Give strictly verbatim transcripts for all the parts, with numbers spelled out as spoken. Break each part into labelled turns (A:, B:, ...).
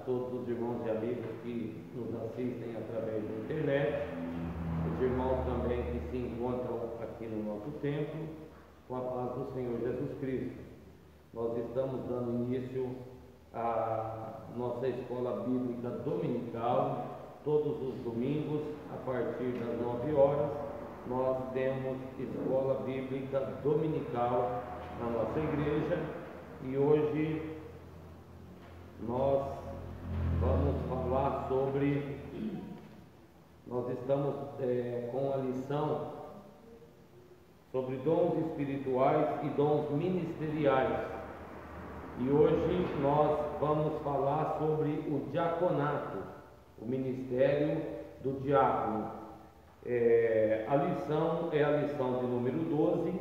A: todos os irmãos e amigos que nos assistem através da internet, os irmãos também que se encontram aqui no nosso templo, com a paz do Senhor Jesus Cristo. Nós estamos dando início à nossa escola bíblica dominical. Todos os domingos, a partir das nove horas, nós temos escola bíblica dominical na nossa igreja, e hoje nós vamos falar sobre, nós estamos é, com a lição sobre dons espirituais e dons ministeriais, e hoje nós vamos falar sobre o diaconato, o ministério do diácono. É, a lição é a lição de número doze,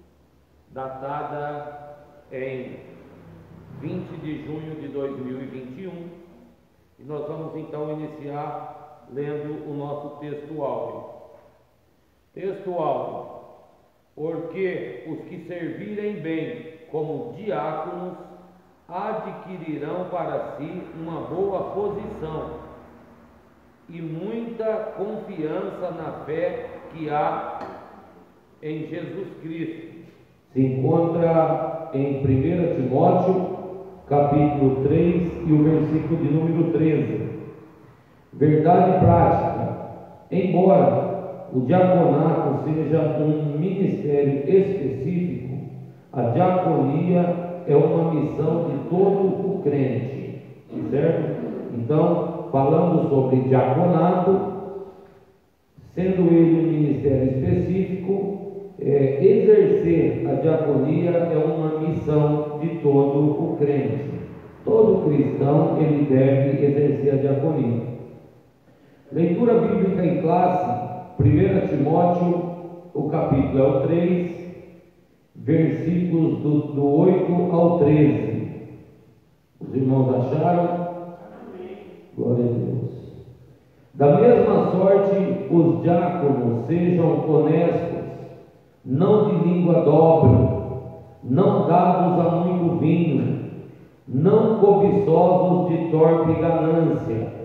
A: datada em vinte de junho de dois mil e vinte e um, e nós vamos então iniciar lendo o nosso texto áureo. Texto áureo: porque os que servirem bem como diáconos adquirirão para si uma boa posição e muita confiança na fé que há em Jesus Cristo. Se encontra em primeiro Timóteo, capítulo três, e o versículo de número treze. Verdade prática: embora o diaconato seja um ministério específico, a diaconia é uma missão de todo o crente, certo? Então, falando sobre diaconato, sendo ele um ministério específico, é, exercer a diaconia é uma missão de todo o crente. Todo cristão ele deve exercer a diaconia. Leitura bíblica em classe, primeiro Timóteo, o capítulo é o três, versículos do, do oito ao treze. Os irmãos acharam? Glória a Deus. Da mesma sorte, os diáconos sejam honestos, não de língua dobre, não dados a muito vinho, não cobiçosos de torpe ganância.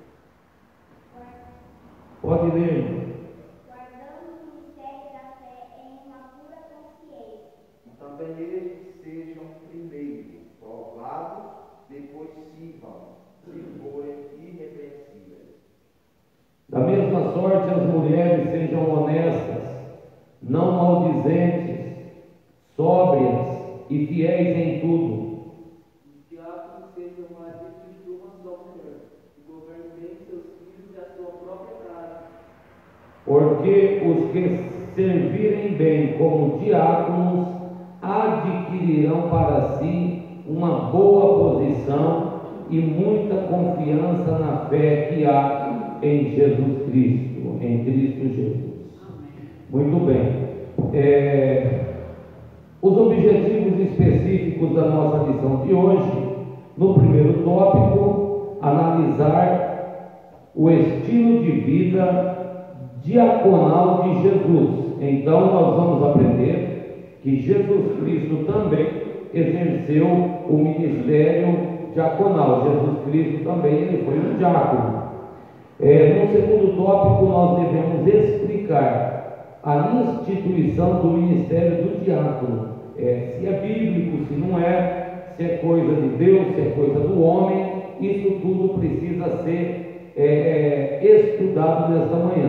A: Pode ler.
B: Guardando o mistério da fé em uma pura consciência.
C: Também eles sejam primeiro provados, depois sirvam, se forem irrepreensíveis.
A: Da mesma sorte, as mulheres sejam honestas, não maldizentes, sóbrias e fiéis em tudo.
D: Os diáconos sejam maridos de uma só mulher, e governem bem seus filhos e a sua própria casa.
A: Porque os que servirem bem como diáconos adquirirão para si uma boa posição e muita confiança na fé que há em Jesus Cristo, em Cristo Jesus. Muito bem. É, os objetivos específicos da nossa lição de hoje: no primeiro tópico, analisar o estilo de vida diaconal de Jesus. Então nós vamos aprender que Jesus Cristo também exerceu o ministério diaconal. Jesus Cristo também ele foi um diácono. É, no segundo tópico, nós devemos explicar a instituição do ministério do diácono, é, se é bíblico, se não é, se é coisa de Deus, se é coisa do homem. Isso tudo precisa ser é, é, estudado nesta manhã.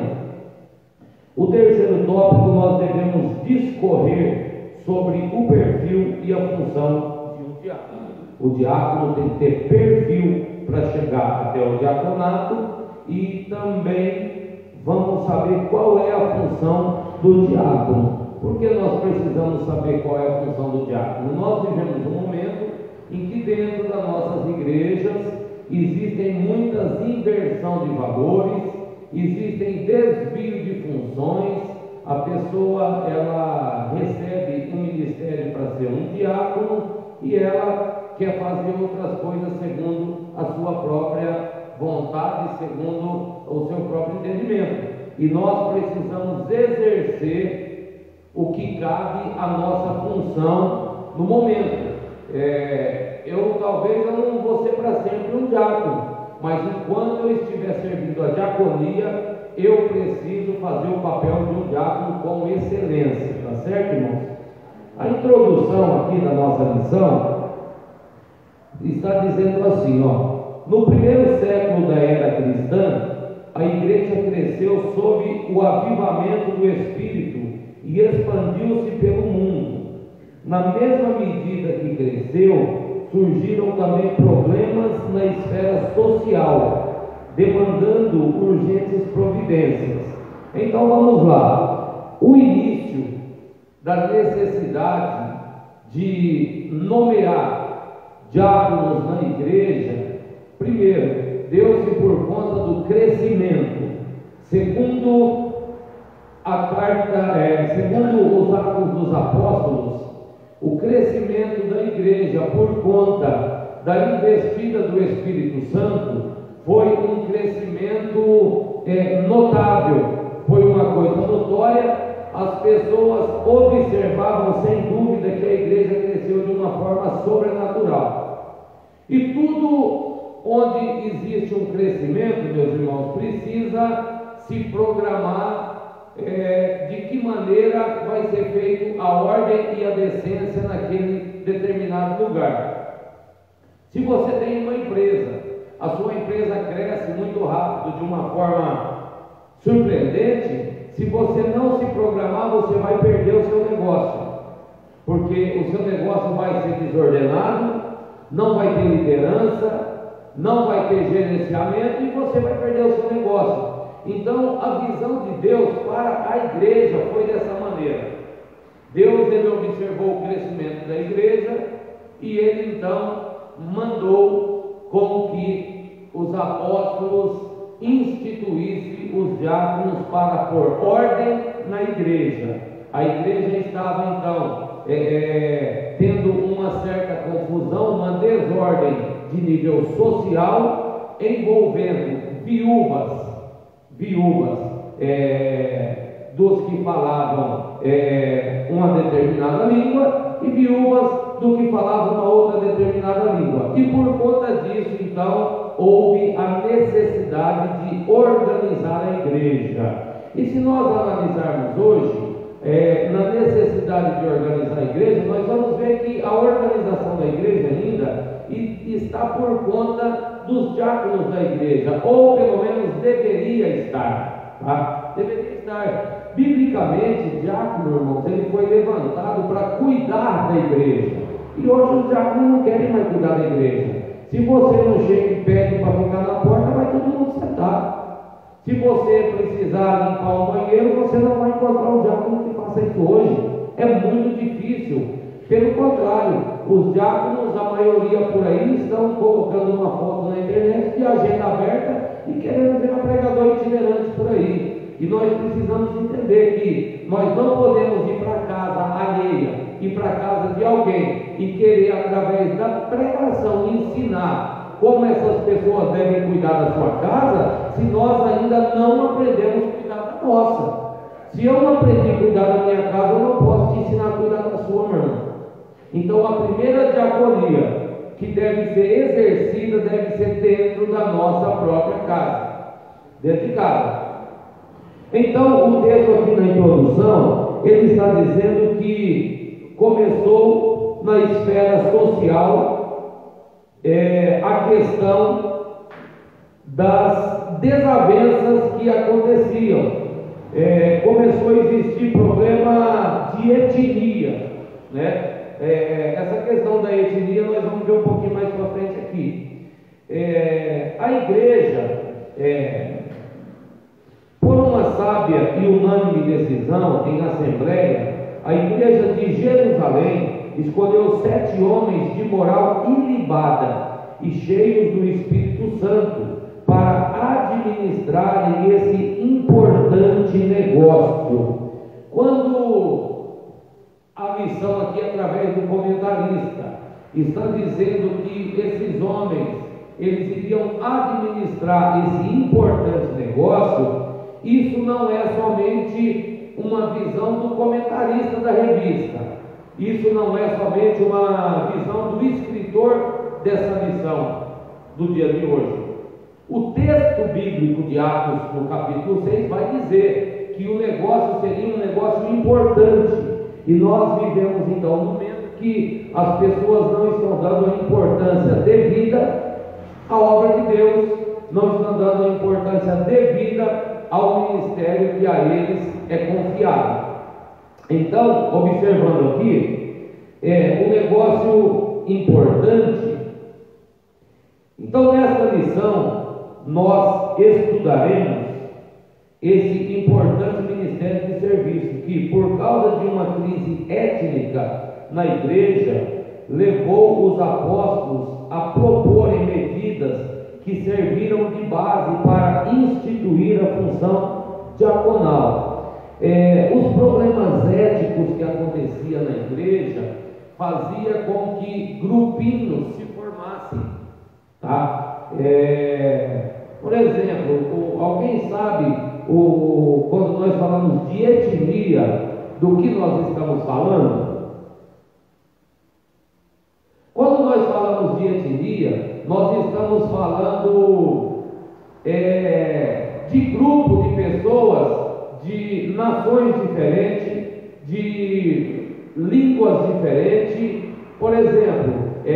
A: O terceiro tópico, nós devemos discorrer sobre o perfil e a função de um diácono. O diácono tem que ter perfil para chegar até o diaconato, e também vamos saber qual é a função do diácono. Por que nós precisamos saber qual é a função do diácono? Nós vivemos um momento em que dentro das nossas igrejas existem muitas inversão de valores, existem desvio de funções. A pessoa ela recebe um ministério para ser um diácono e ela quer fazer outras coisas segundo a sua própria vontade, segundo o seu próprio entendimento. E nós precisamos exercer o que cabe à nossa função no momento. É, eu talvez eu não vou ser para sempre um diácono, mas enquanto eu estiver servindo a diaconia, eu preciso fazer o papel de um diácono com excelência, tá certo, irmãos? A introdução aqui da nossa lição está dizendo assim, ó: no primeiro século da era cristã, a igreja cresceu sob o avivamento do Espírito e expandiu-se pelo mundo. Na mesma medida que cresceu, surgiram também problemas na esfera social, demandando urgentes providências. Então vamos lá. O início da necessidade de nomear diáconos na igreja, primeiro, deu-se por conta do crescimento. Segundo a carta, é, segundo os Atos dos Apóstolos, o crescimento da igreja por conta da investida do Espírito Santo foi um crescimento é, notável, foi uma coisa notória. As pessoas observavam sem dúvida que a igreja cresceu de uma forma sobrenatural. E tudo onde existe um crescimento, meus irmãos, precisa se programar é, de que maneira vai ser feito a ordem e a decência naquele determinado lugar. Se você tem uma empresa, a sua empresa cresce muito rápido, de uma forma surpreendente, se você não se programar, você vai perder o seu negócio, porque o seu negócio vai ser desordenado, não vai ter liderança, não vai ter gerenciamento e você vai perder o seu negócio. Então a visão de Deus para a igreja foi dessa maneira. Deus, ele observou o crescimento da igreja e ele então mandou com que os apóstolos instituísse os diáconos para pôr ordem na igreja. A igreja estava então é, é, tendo uma certa confusão, uma desordem de nível social, envolvendo viúvas, viúvas é, dos que falavam é, uma determinada língua e viúvas do que falavam uma outra determinada língua. E por conta disso, então, houve a necessidade de organizar a igreja. E se nós analisarmos hoje, é, na necessidade de organizar a igreja, nós vamos ver que a organização da igreja ainda está por conta dos diáconos da igreja, ou pelo menos deveria estar, tá? Deveria estar. Biblicamente, diácono, irmãos, ele foi levantado para cuidar da igreja. E hoje os diáconos não querem mais cuidar da igreja. Se você não chega e pede para ficar na porta, vai todo mundo sentar. Se você precisar limpar um banheiro, você não vai encontrar um diácono que faça isso hoje. É muito difícil. Pelo contrário, os diáconos, a maioria por aí, estão colocando uma foto na internet de agenda aberta e querendo ver um pregador itinerante por aí. E nós precisamos entender que nós não podemos ir para a casa alheia, ir para a casa de alguém e querer, através da pregação, ensinar como essas pessoas devem cuidar da sua casa, se nós ainda não aprendemos a cuidar da nossa. Se eu não aprendi a cuidar da minha casa, eu não posso te ensinar a cuidar da sua, meu irmão. Então a primeira diaconia que deve ser exercida deve ser dentro da nossa própria casa, dentro de casa. Então o texto aqui na introdução, ele está dizendo que começou na esfera social é, a questão das desavenças que aconteciam. É, começou a existir problema de etnia, né? É, essa questão da etnia nós vamos ver um pouquinho mais para frente aqui. É, a igreja, é, por uma sábia e unânime decisão em assembleia, a igreja de Jerusalém escolheu sete homens de moral ilibada e cheios do Espírito Santo para administrarem esse importante negócio. Quando a missão aqui, através do comentarista, está dizendo que esses homens, eles iriam administrar esse importante negócio, isso não é somente uma visão do comentarista da revista, isso não é somente uma visão do escritor dessa missão do dia de hoje. O texto bíblico de Atos, no capítulo seis, vai dizer que o negócio seria um negócio importante. E nós vivemos então um momento que as pessoas não estão dando a importância devida à obra de Deus, não estão dando a importância devida ao ministério que a eles é confiado. Então, observando aqui, é um negócio importante. Então, nesta lição, nós estudaremos esse importante ministério de serviço, que por causa de uma crise étnica na igreja, levou os apóstolos a proporem medidas que serviram de base para instituir a função diaconal. É, os problemas éticos que aconteciam na igreja fazia com que grupinhos se formassem, tá? É, por exemplo, o, alguém sabe o, quando nós falamos de etnia, do que nós estamos falando? Quando nós falamos de etnia, nós estamos falando é, de grupo de pessoas de nações diferentes, de línguas diferentes. Por exemplo,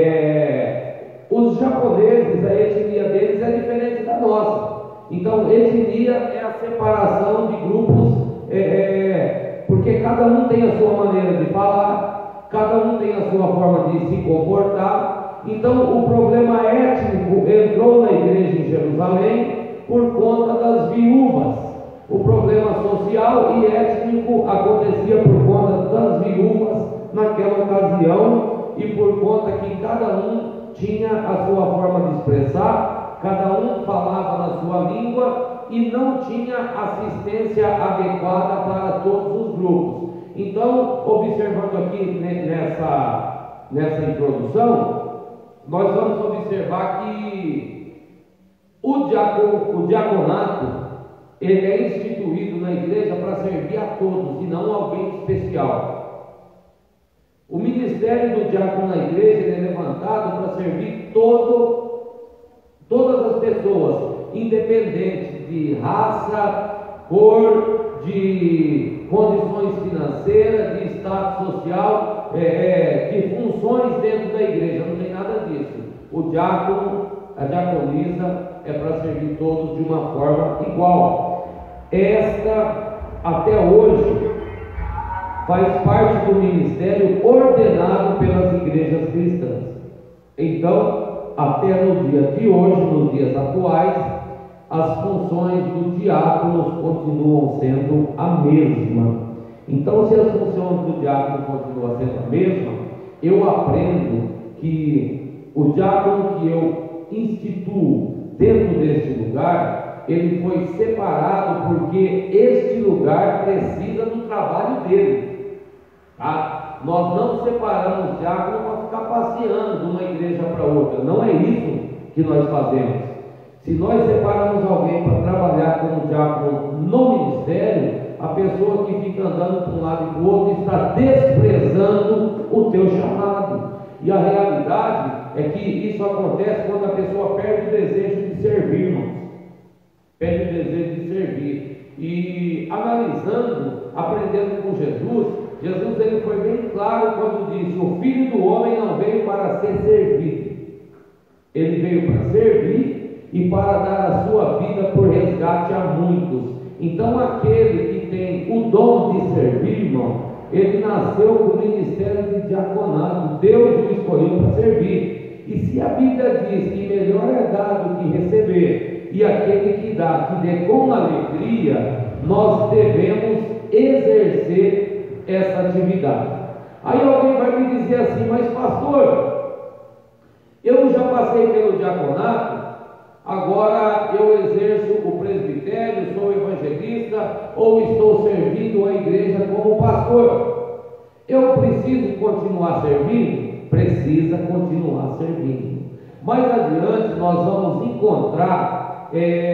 A: é, os japoneses, a etnia deles é diferente da nossa. Então, etnia é a separação de grupos, é, é, porque cada um tem a sua maneira de falar, cada um tem a sua forma de se comportar. Então, o problema étnico entrou na igreja em Jerusalém por conta das viúvas. O problema social e étnico acontecia por conta das viúvas naquela ocasião e por conta que cada um tinha a sua forma de expressar, cada um falava na sua língua e não tinha assistência adequada para todos os grupos. Então, observando aqui nessa, nessa introdução, nós vamos observar que o, diaco, o diaconato ele é instituído na igreja para servir a todos e não a alguém especial. O ministério do diácono na igreja é levantado para servir todo, todas as pessoas, independente de raça, cor, de condições financeiras, de status social, é, é, de funções dentro da igreja. Não tem nada disso. O diácono, a diaconisa é para servir todos de uma forma igual. Esta, até hoje, faz parte do ministério ordenado pelas igrejas cristãs. Então, até no dia de hoje, nos dias atuais, as funções do diácono continuam sendo a mesma. Então, se as funções do diácono continuam sendo a mesma, eu aprendo que o diácono que eu instituo dentro deste lugar, ele foi separado porque este lugar precisa do trabalho dele, tá? Nós não separamos diácono para ficar passeando de uma igreja para outra, não é isso que nós fazemos. Se nós separamos alguém para trabalhar como diácono no ministério, a pessoa que fica andando para um lado e para o outro está desprezando o teu chamado. E a realidade é que isso acontece quando a pessoa perde o desejo de servir, irmãos. Perde o desejo de servir. E analisando, aprendendo com Jesus, Jesus ele foi bem claro quando disse: o Filho do Homem não veio para ser servido, ele veio para servir e para dar a sua vida por resgate a muitos. Então, aquele que tem o dom de servir, irmão, ele nasceu com o ministério de diaconato. Deus o escolheu para servir. E se a Bíblia diz que melhor é dar do que receber, e aquele que dá, que dê com alegria, nós devemos exercer essa atividade. Aí alguém vai me dizer assim: mas pastor, eu já passei pelo diaconato, agora eu exerço o presbitério, sou evangelista, ou estou servindo a igreja como pastor. Eu preciso continuar servindo? Precisa continuar servindo. Mais adiante nós vamos encontrar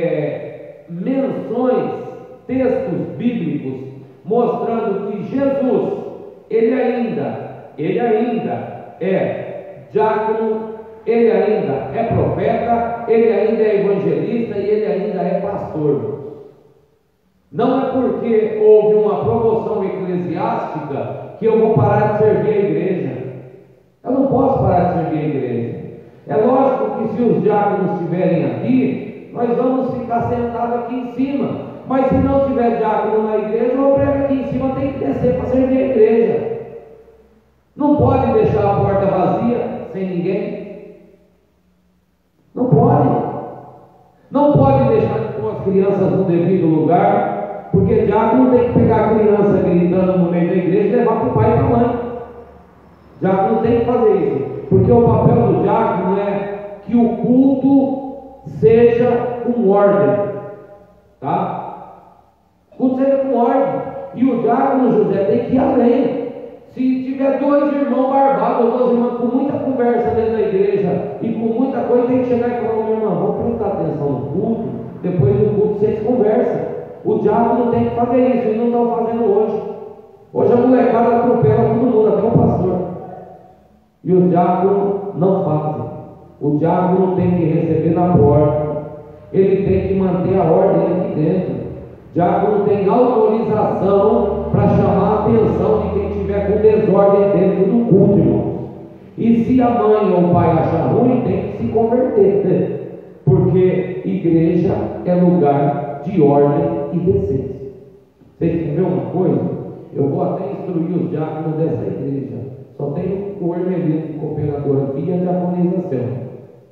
A: é, menções, textos bíblicos mostrando que Jesus, ele ainda, ele ainda é diácono ele ainda é profeta, ele ainda é evangelista e ele ainda é pastor. Não é porque houve uma promoção eclesiástica que eu vou parar de servir a igreja. Eu não posso parar de servir a igreja. É lógico que se os diáconos estiverem aqui, nós vamos ficar sentados aqui em cima. Mas se não tiver diácono na igreja, o obreiro aqui em cima tem que descer para servir a igreja. Não pode deixar a porta vazia, sem ninguém. Não pode. Não pode deixar com as crianças no devido lugar, porque diácono tem que pegar a criança gritando no meio da igreja e levar para o pai e para a mãe. Diácono tem que fazer isso, porque o papel do diácono é que o culto seja com ordem, tá? O culto seja com ordem, e o diácono, José, tem que ir além. Se tiver dois irmãos barbados ou duas irmãs com muita conversa dentro da igreja e com muita coisa, tem que chegar e falar: meu irmão, vamos prestar atenção no culto, depois do culto vocês conversam. O diácono tem que fazer isso, e não estão fazendo hoje. Hoje a molecada atropela todo mundo, até o pastor. E o diácono não fazem. O diácono tem que receber na porta, ele tem que manter a ordem aqui dentro. O diácono tem autorização para chamar a atenção de quem estiver com desordem dentro do culto, irmãos. E se a mãe ou o pai achar ruim, tem que se converter, né? Porque igreja é lugar de ordem e decência. Vocês querem ver uma coisa? Eu vou até instruir os diáconos dessa igreja. Só tem o Hermelino de cooperador aqui e a diaconização.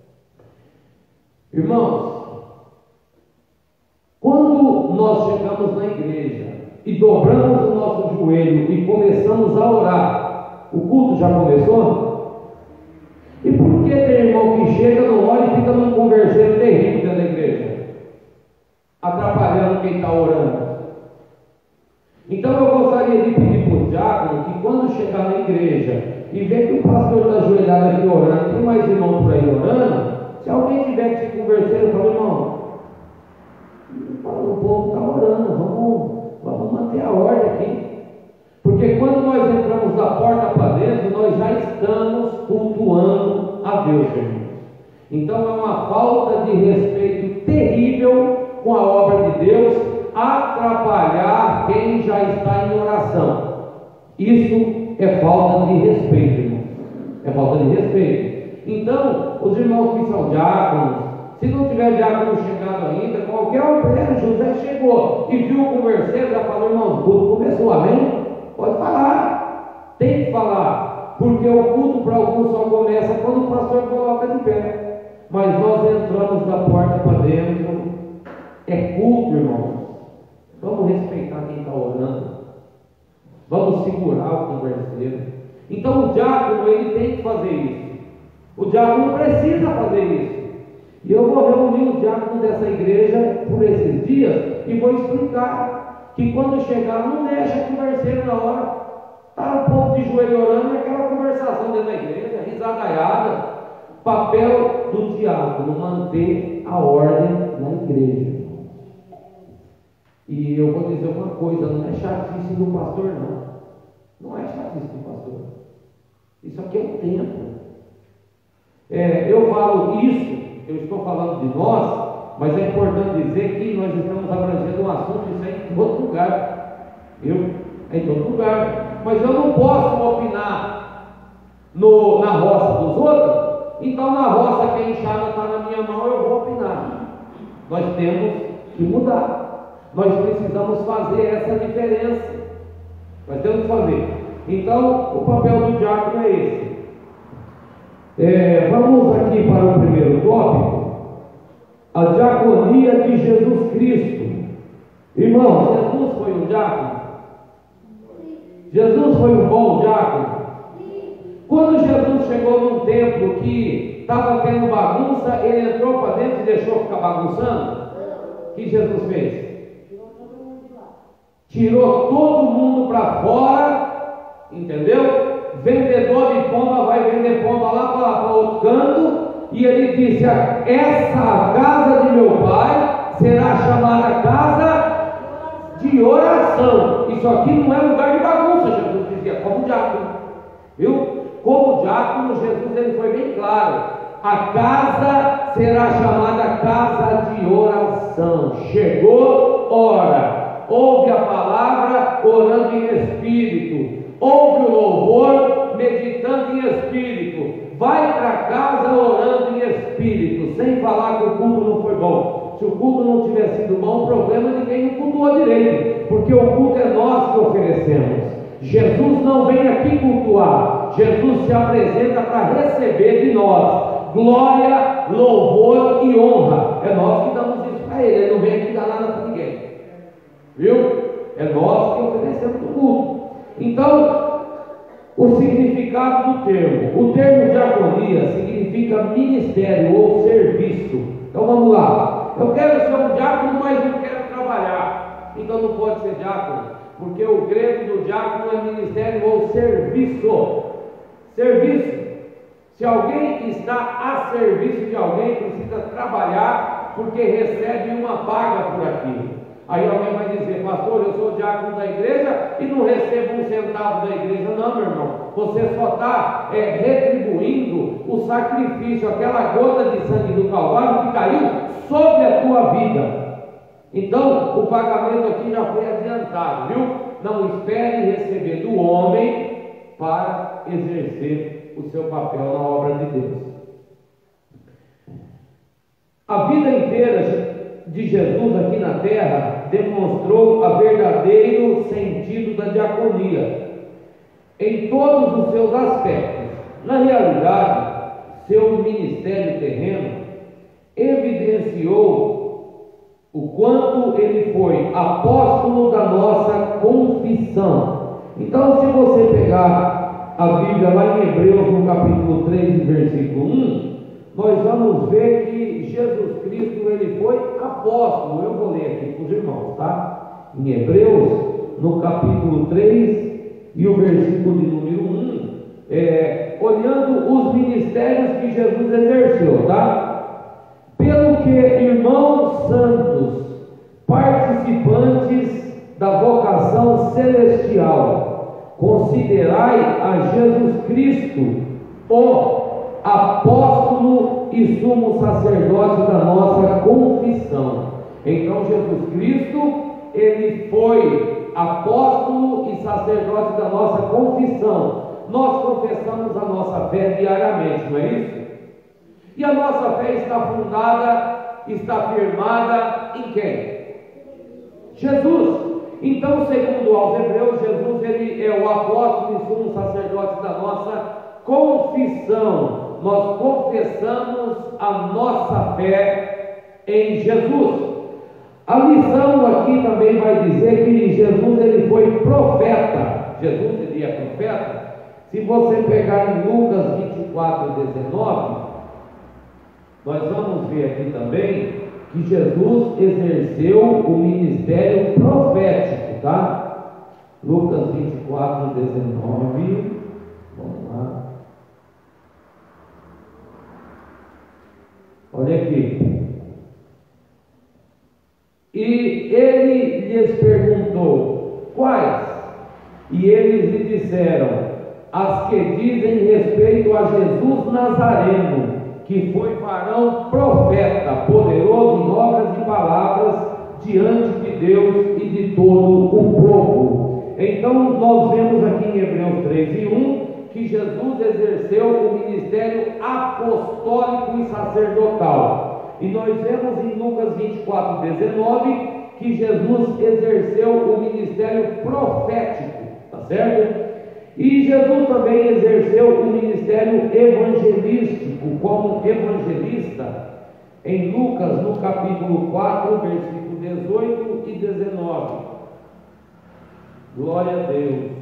A: Irmãos, quando nós chegamos na igreja e dobramos o nosso joelho e começamos a orar, o culto já começou? E por que tem irmão que chega, não olha e fica num converseiro terrível dentro da igreja, atrapalhando quem está orando? Então eu gostaria de pedir para o diácono que quando chegar na igreja e ver que o pastor está ajoelhado aqui orando, tem mais irmão por aí orando, se alguém tiver que se converser, eu falo: irmão, o povo está orando, vamos, vamos manter a ordem aqui. Porque quando nós entramos da porta para dentro, nós já estamos cultuando a Deus, irmãos. Então é uma falta de respeito terrível com a obra de Deus atrapalhar quem já está em oração. Isso é falta de respeito, irmãos. É falta de respeito. Então, os irmãos que são diáconos, se não tiver diácono chegado ainda, qualquer obreiro, José chegou e viu o converseiro, já falou: irmão, o culto começou, amém? Pode falar, tem que falar, porque o culto para alguns só começa quando o pastor coloca de pé. Mas nós entramos da porta para dentro, é culto, irmãos. Vamos respeitar quem está orando, vamos segurar o converseiro. Então o diácono, ele tem que fazer isso. O diácono precisa fazer isso. E eu vou reunir o diácono dessa igreja por esses dias e vou explicar que quando chegar, não deixa converseiro na hora. Está o povo de joelho orando e aquela conversação dentro da igreja, risadaiada. Papel do diácono: manter a ordem na igreja. E eu vou dizer uma coisa: não é chatice do pastor, não. Não é chatice do pastor. Isso aqui é um tempo. É, eu falo isso, eu estou falando de nós, mas é importante dizer que nós estamos abrangendo um assunto, isso aí em todo lugar. Eu, é em todo lugar. Mas eu não posso opinar no, na roça dos outros. Então na roça que a enxada está na minha mão, eu vou opinar. Nós temos que mudar. Nós precisamos fazer essa diferença. Nós temos que fazer. Então o papel do diácono é esse. É, vamos aqui para o primeiro tópico: a diaconia de Jesus Cristo. Irmão, Jesus foi um diácono? Jesus foi um bom diácono? Quando Jesus chegou num templo que estava tendo bagunça, ele entrou para dentro e deixou ficar bagunçando? O que Jesus fez? Tirou todo mundo para fora, entendeu? Vendedor de pomba vai vender pomba lá para outro canto, e ele disse: essa casa de meu pai será chamada casa de oração. Isso aqui não é lugar de bagunça, Jesus dizia, como diácono, viu? Como diácono, Jesus ele foi bem claro: A casa será chamada casa de oração. Chegou hora. Ouve a palavra orando em espírito. Ouve o louvor meditando em espírito. Vai para casa orando em espírito, sem falar que o culto não foi bom. Se o culto não tiver sido bom, o problema é ninguém não cultuou direito, porque o culto é nós que oferecemos. Jesus não vem aqui cultuar, Jesus se apresenta para receber de nós glória, louvor e honra. É nós que damos isso para Ele, Ele não vem aqui dar nada para ninguém, viu? É nós que oferecemos o culto. Então, o significado do termo, o termo diaconia significa ministério ou serviço. Então vamos lá, eu quero ser um diácono, mas não quero trabalhar, então não pode ser diácono, porque o grego do diácono é ministério ou serviço. Serviço. Se alguém está a serviço de alguém, precisa trabalhar, porque recebe uma paga por aquilo. Aí alguém vai dizer: pastor, eu sou diácono da igreja e não recebo um centavo da igreja. Não, meu irmão, você só está é, retribuindo o sacrifício, aquela gota de sangue do Calvário que caiu sobre a tua vida. Então, o pagamento aqui já foi adiantado, viu? Não espere receber do homem para exercer o seu papel na obra de Deus. A vida inteira de Jesus aqui na terra demonstrou o verdadeiro sentido da diaconia em todos os seus aspectos. Na realidade, seu ministério terreno evidenciou o quanto ele foi apóstolo da nossa confissão. Então, se você pegar a Bíblia lá em Hebreus, no capítulo três, versículo um, nós vamos ver que Jesus Cristo, ele foi apóstolo. Eu vou ler aqui para os irmãos, tá? Em Hebreus, no capítulo três e o versículo de número um, é, olhando os ministérios que Jesus exerceu, tá? Pelo que, irmãos santos, participantes da vocação celestial, considerai a Jesus Cristo o apóstolo e sumo sacerdote da nossa confissão. Então Jesus Cristo, ele foi apóstolo e sacerdote da nossa confissão. Nós confessamos a nossa fé diariamente, não é isso? E a nossa fé está fundada, está firmada em quem? Jesus. Então, segundo aos Hebreus, Jesus, ele é o apóstolo e sumo sacerdote da nossa confissão. Nós confessamos a nossa fé em Jesus. A lição aqui também vai dizer que Jesus, ele foi profeta. Jesus, ele é profeta. Se você pegar em Lucas vinte e quatro, dezenove, nós vamos ver aqui também que Jesus exerceu o ministério profético, tá? Lucas vinte e quatro, dezenove, vamos lá. Olha aqui. E ele lhes perguntou: quais? E eles lhe disseram: as que dizem respeito a Jesus Nazareno, que foi varão profeta, poderoso em obras e palavras diante de Deus e de todo o povo. Então nós vemos aqui em Hebreus três e um que Jesus exerceu o ministério apostólico e sacerdotal. E nós vemos em Lucas vinte e quatro, dezenove que Jesus exerceu o ministério profético, tá certo? E Jesus também exerceu o ministério evangelístico como evangelista em Lucas, no capítulo quatro, versículo dezoito e dezenove. Glória a Deus.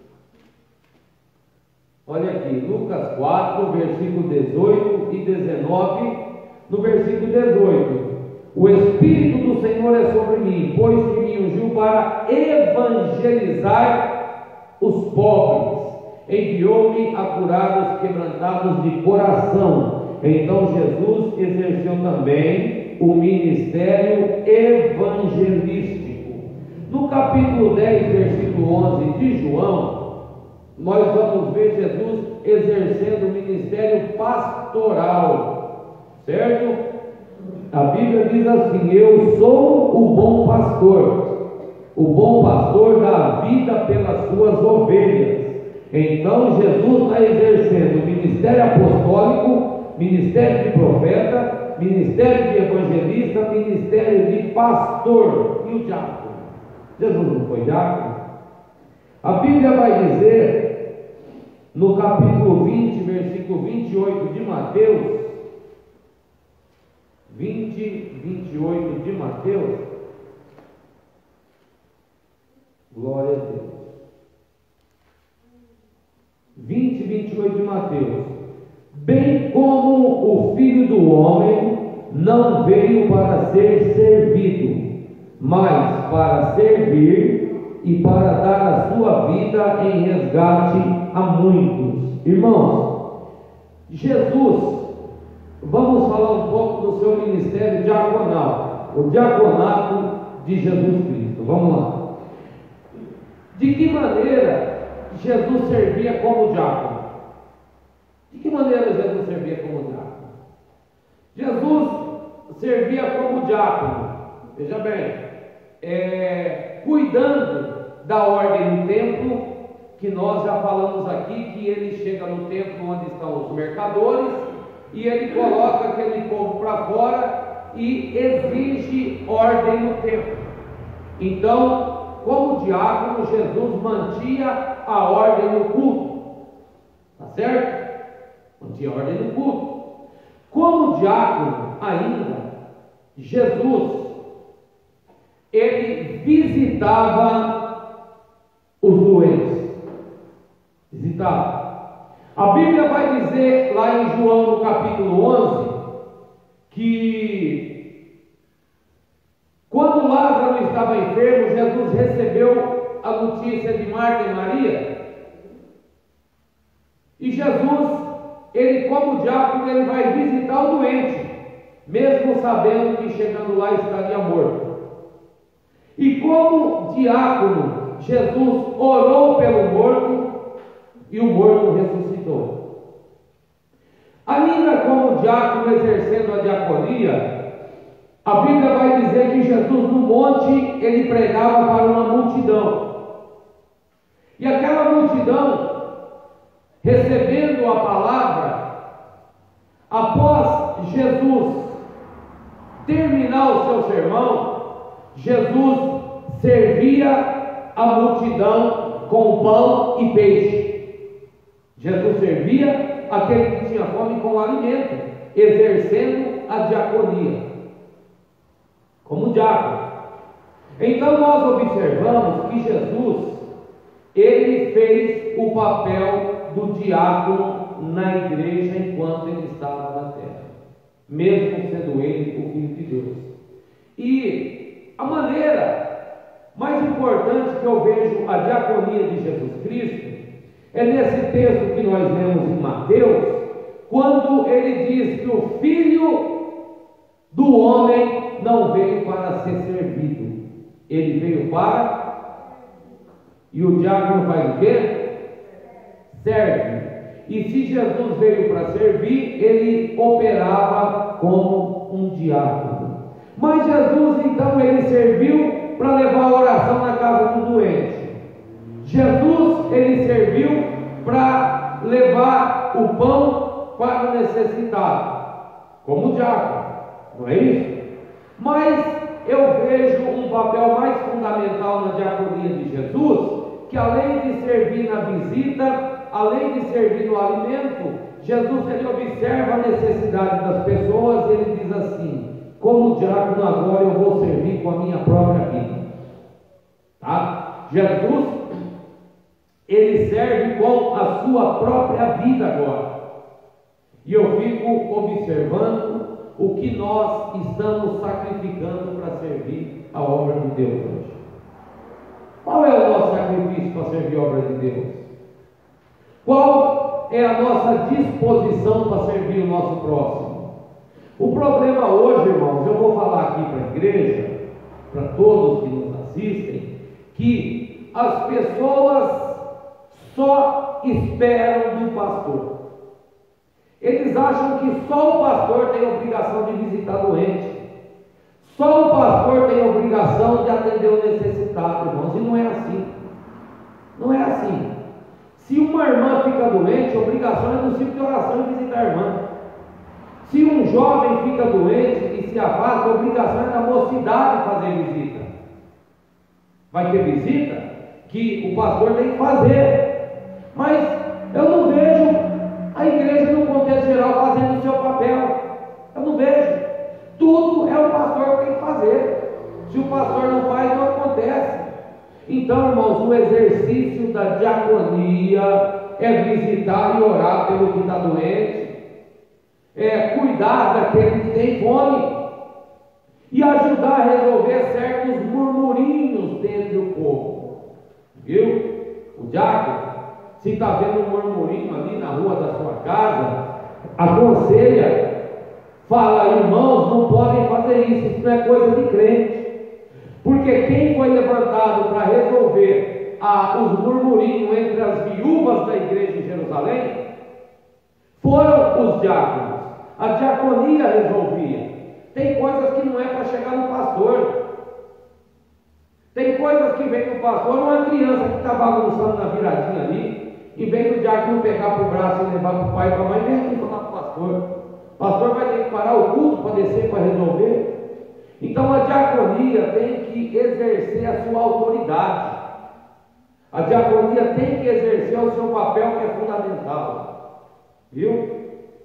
A: Olha aqui, Lucas quatro, versículo dezoito e dezenove. No versículo dezoito: o Espírito do Senhor é sobre mim, pois que me ungiu para evangelizar os pobres, enviou-me a curar os quebrantados de coração. Então Jesus exerceu também o ministério evangelístico. No capítulo dez, versículo onze de João, nós vamos ver Jesus exercendo o ministério pastoral, certo? A Bíblia diz assim: eu sou o bom pastor, o bom pastor dá vida pelas suas ovelhas. Então Jesus está exercendo ministério apostólico, ministério de profeta, ministério de evangelista, ministério de pastor. E o diácono? Jesus não foi diácono? A Bíblia vai dizer no capítulo vinte, versículo vinte e oito de Mateus, vinte, vinte e oito de Mateus, glória a Deus, vinte, vinte e oito de Mateus: bem como o Filho do Homem não veio para ser servido, mas para servir e para dar a sua vida em resgate a muitos. Irmãos, Jesus, vamos falar um pouco do seu ministério diaconal, o diaconato de Jesus Cristo. Vamos lá. De que maneira Jesus servia como diácono? De que maneira Jesus servia como diácono? Jesus servia como diácono, veja bem, é, cuidando da ordem do templo, que nós já falamos aqui, que ele chega no templo onde estão os mercadores, e ele coloca aquele povo para fora e exige ordem no templo. Então, como diácono, Jesus mantinha a ordem no culto, tá certo? Mantinha a ordem no culto. Como diácono ainda, Jesus, ele visitava os doentes, visitava. A Bíblia vai dizer lá em João no capítulo onze, que quando Lázaro estava enfermo, Jesus recebeu a notícia de Marta e Maria, e Jesus, ele como diácono, ele vai visitar o doente, mesmo sabendo que chegando lá estaria morto. E como diácono, Jesus orou pelo morto, e o morto ressuscitou. Ainda como diácono exercendo a diaconia, a Bíblia vai dizer que Jesus no monte, ele pregava para uma multidão. E aquela multidão, recebendo a palavra, após Jesus terminar o seu sermão, Jesus servia a multidão com pão e peixe. Jesus servia aquele que tinha fome com alimento, exercendo a diaconia, como diácono. Então nós observamos que Jesus, ele fez o papel do diácono na igreja enquanto ele estava na terra, mesmo sendo ele o Filho de Deus. E a maneira mais importante que eu vejo a diaconia de Jesus Cristo é nesse texto que nós lemos em Mateus, quando ele diz que o Filho do Homem não veio para ser servido, ele veio para... E o diácono faz o quê? Serve. E se Jesus veio para servir, ele operava como um diácono. Mas Jesus então, ele serviu para levar a oração na casa do doente. Jesus, ele serviu para levar o pão para o necessitado, como diácono, não é isso? Mas eu vejo um papel mais fundamental na diaconia de Jesus, que além de servir na visita, além de servir no alimento, Jesus, ele observa a necessidade das pessoas, e ele diz assim: como diácono agora eu vou servir com a minha própria vida, tá? Jesus, ele serve com a sua própria vida agora. E eu fico observando o que nós estamos sacrificando para servir a obra de Deus hoje. Qual é o nosso sacrifício para servir a obra de Deus? Qual é a nossa disposição para servir o nosso próximo? O problema hoje, irmãos, eu vou falar aqui para a igreja, para todos que nos assistem, que as pessoas só esperam do pastor. Eles acham que só o pastor tem a obrigação de visitar doente. Só o pastor tem a obrigação de atender o necessitado, irmãos, e não é assim. Não é assim. Se uma irmã fica doente, a obrigação é no ciclo de oração e visitar a irmã. Se um jovem fica doente e se afasta, a obrigação é da mocidade fazer visita. Vai ter visita que o pastor tem que fazer, mas eu não vejo a igreja no contexto geral fazendo o seu papel. Eu não vejo. Tudo é o pastor que tem que fazer. Se o pastor não faz, não acontece. Então, irmãos, o exercício da diaconia é visitar e orar pelo que está doente, é cuidar daquele que tem fome e ajudar a resolver certos murmurinhos dentro do povo. Viu? O diácono, se está vendo um murmurinho ali na rua da sua casa, aconselha, fala: irmãos, não podem fazer isso, isso não é coisa de crente. Porque quem foi levantado para resolver ah, os murmurinhos entre as viúvas da igreja em Jerusalém foram os diáconos. A diaconia resolvia. Tem coisas que não é para chegar no pastor. Tem coisas que vem do pastor, uma criança que está bagunçando na viradinha ali, em vez do diácono pegar para o braço e levar para o pai e para a mãe, vem aqui falar para o pastor. O pastor vai ter que parar o culto para descer para resolver. Então a diaconia tem que exercer a sua autoridade. A diaconia tem que exercer o seu papel, que é fundamental. Viu?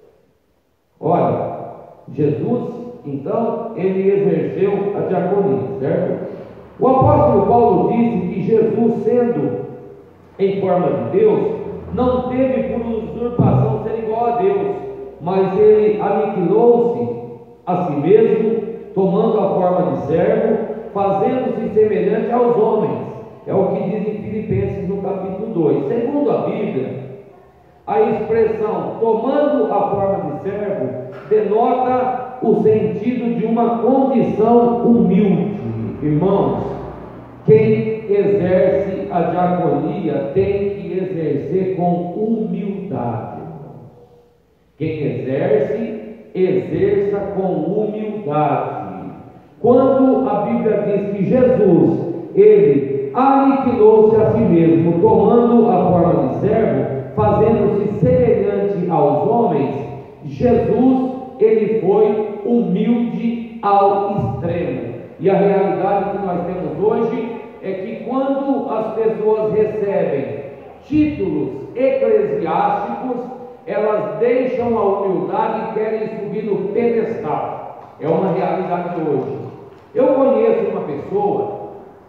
A: Olha, Jesus, então, ele exerceu a diaconia, certo? O apóstolo Paulo disse que Jesus, sendo em forma de Deus, não teve por usurpação ser igual a Deus, mas ele aniquilou-se a si mesmo, tomando a forma de servo, fazendo-se semelhante aos homens. É o que diz em Filipenses no capítulo dois. Segundo a Bíblia, a expressão tomando a forma de servo denota o sentido de uma condição humilde. Irmãos, quem exerce a diaconia tem que exercer com humildade. Quem exerce, exerça com humildade. Quando a Bíblia diz que Jesus, ele aniquilou-se a si mesmo, tomando a forma de servo, fazendo-se semelhante aos homens, Jesus, ele foi humilde ao extremo. E a realidade que nós temos hoje é que quando as pessoas recebem títulos eclesiásticos, elas deixam a humildade e querem subir no pedestal. É uma realidade hoje. Eu conheço uma pessoa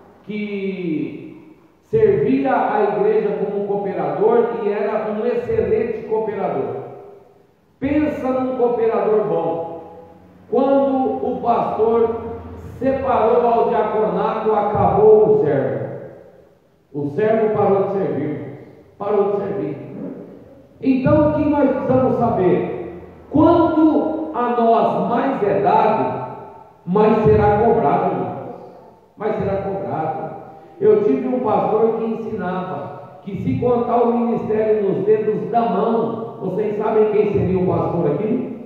A: que servia a igreja como um cooperador e era um excelente cooperador. Pensa num cooperador bom. Quando o pastor separou ao diaconato, acabou o servo. O servo parou de servir. Parou de servir. Então o que nós precisamos saber? Quanto a nós mais é dado, mais será cobrado, irmãos. Mais será cobrado. Eu tive um pastor que ensinava que se contar o ministério nos dedos da mão, vocês sabem quem seria o pastor aqui?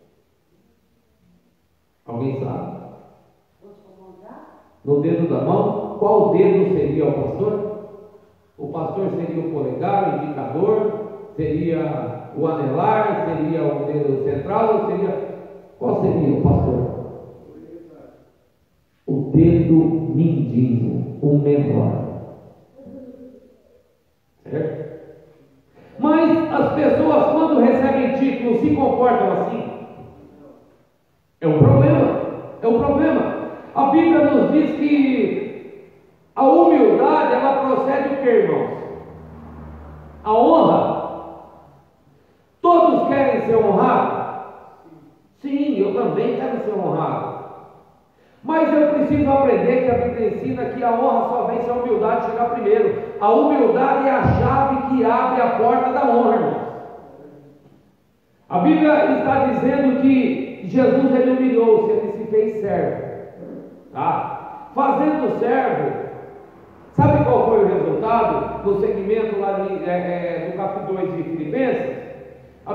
A: Alguém sabe? No dedo da mão, qual dedo seria o pastor? O pastor seria o polegar, o indicador, seria o anelar, seria o dedo central, seria... Qual seria o pastor? O dedo mindinho, o menor. Certo? Mas as pessoas, quando recebem título, se comportam assim. É um problema. É um problema. A Bíblia nos diz que a humildade, ela procede do que, irmãos? A honra. Todos querem ser honrados? Sim, eu também quero ser honrado. Mas eu preciso aprender que a Bíblia ensina que a honra só vem se a humildade chegar primeiro. A humildade é a chave que abre a porta da honra, irmãos. A Bíblia está dizendo que Jesus, ele humilhou-se, ele se fez servo. Tá? Fazendo servo, sabe qual foi o resultado no segmento lá de, é, é, do capítulo dois de Filipenses? A Bíblia vai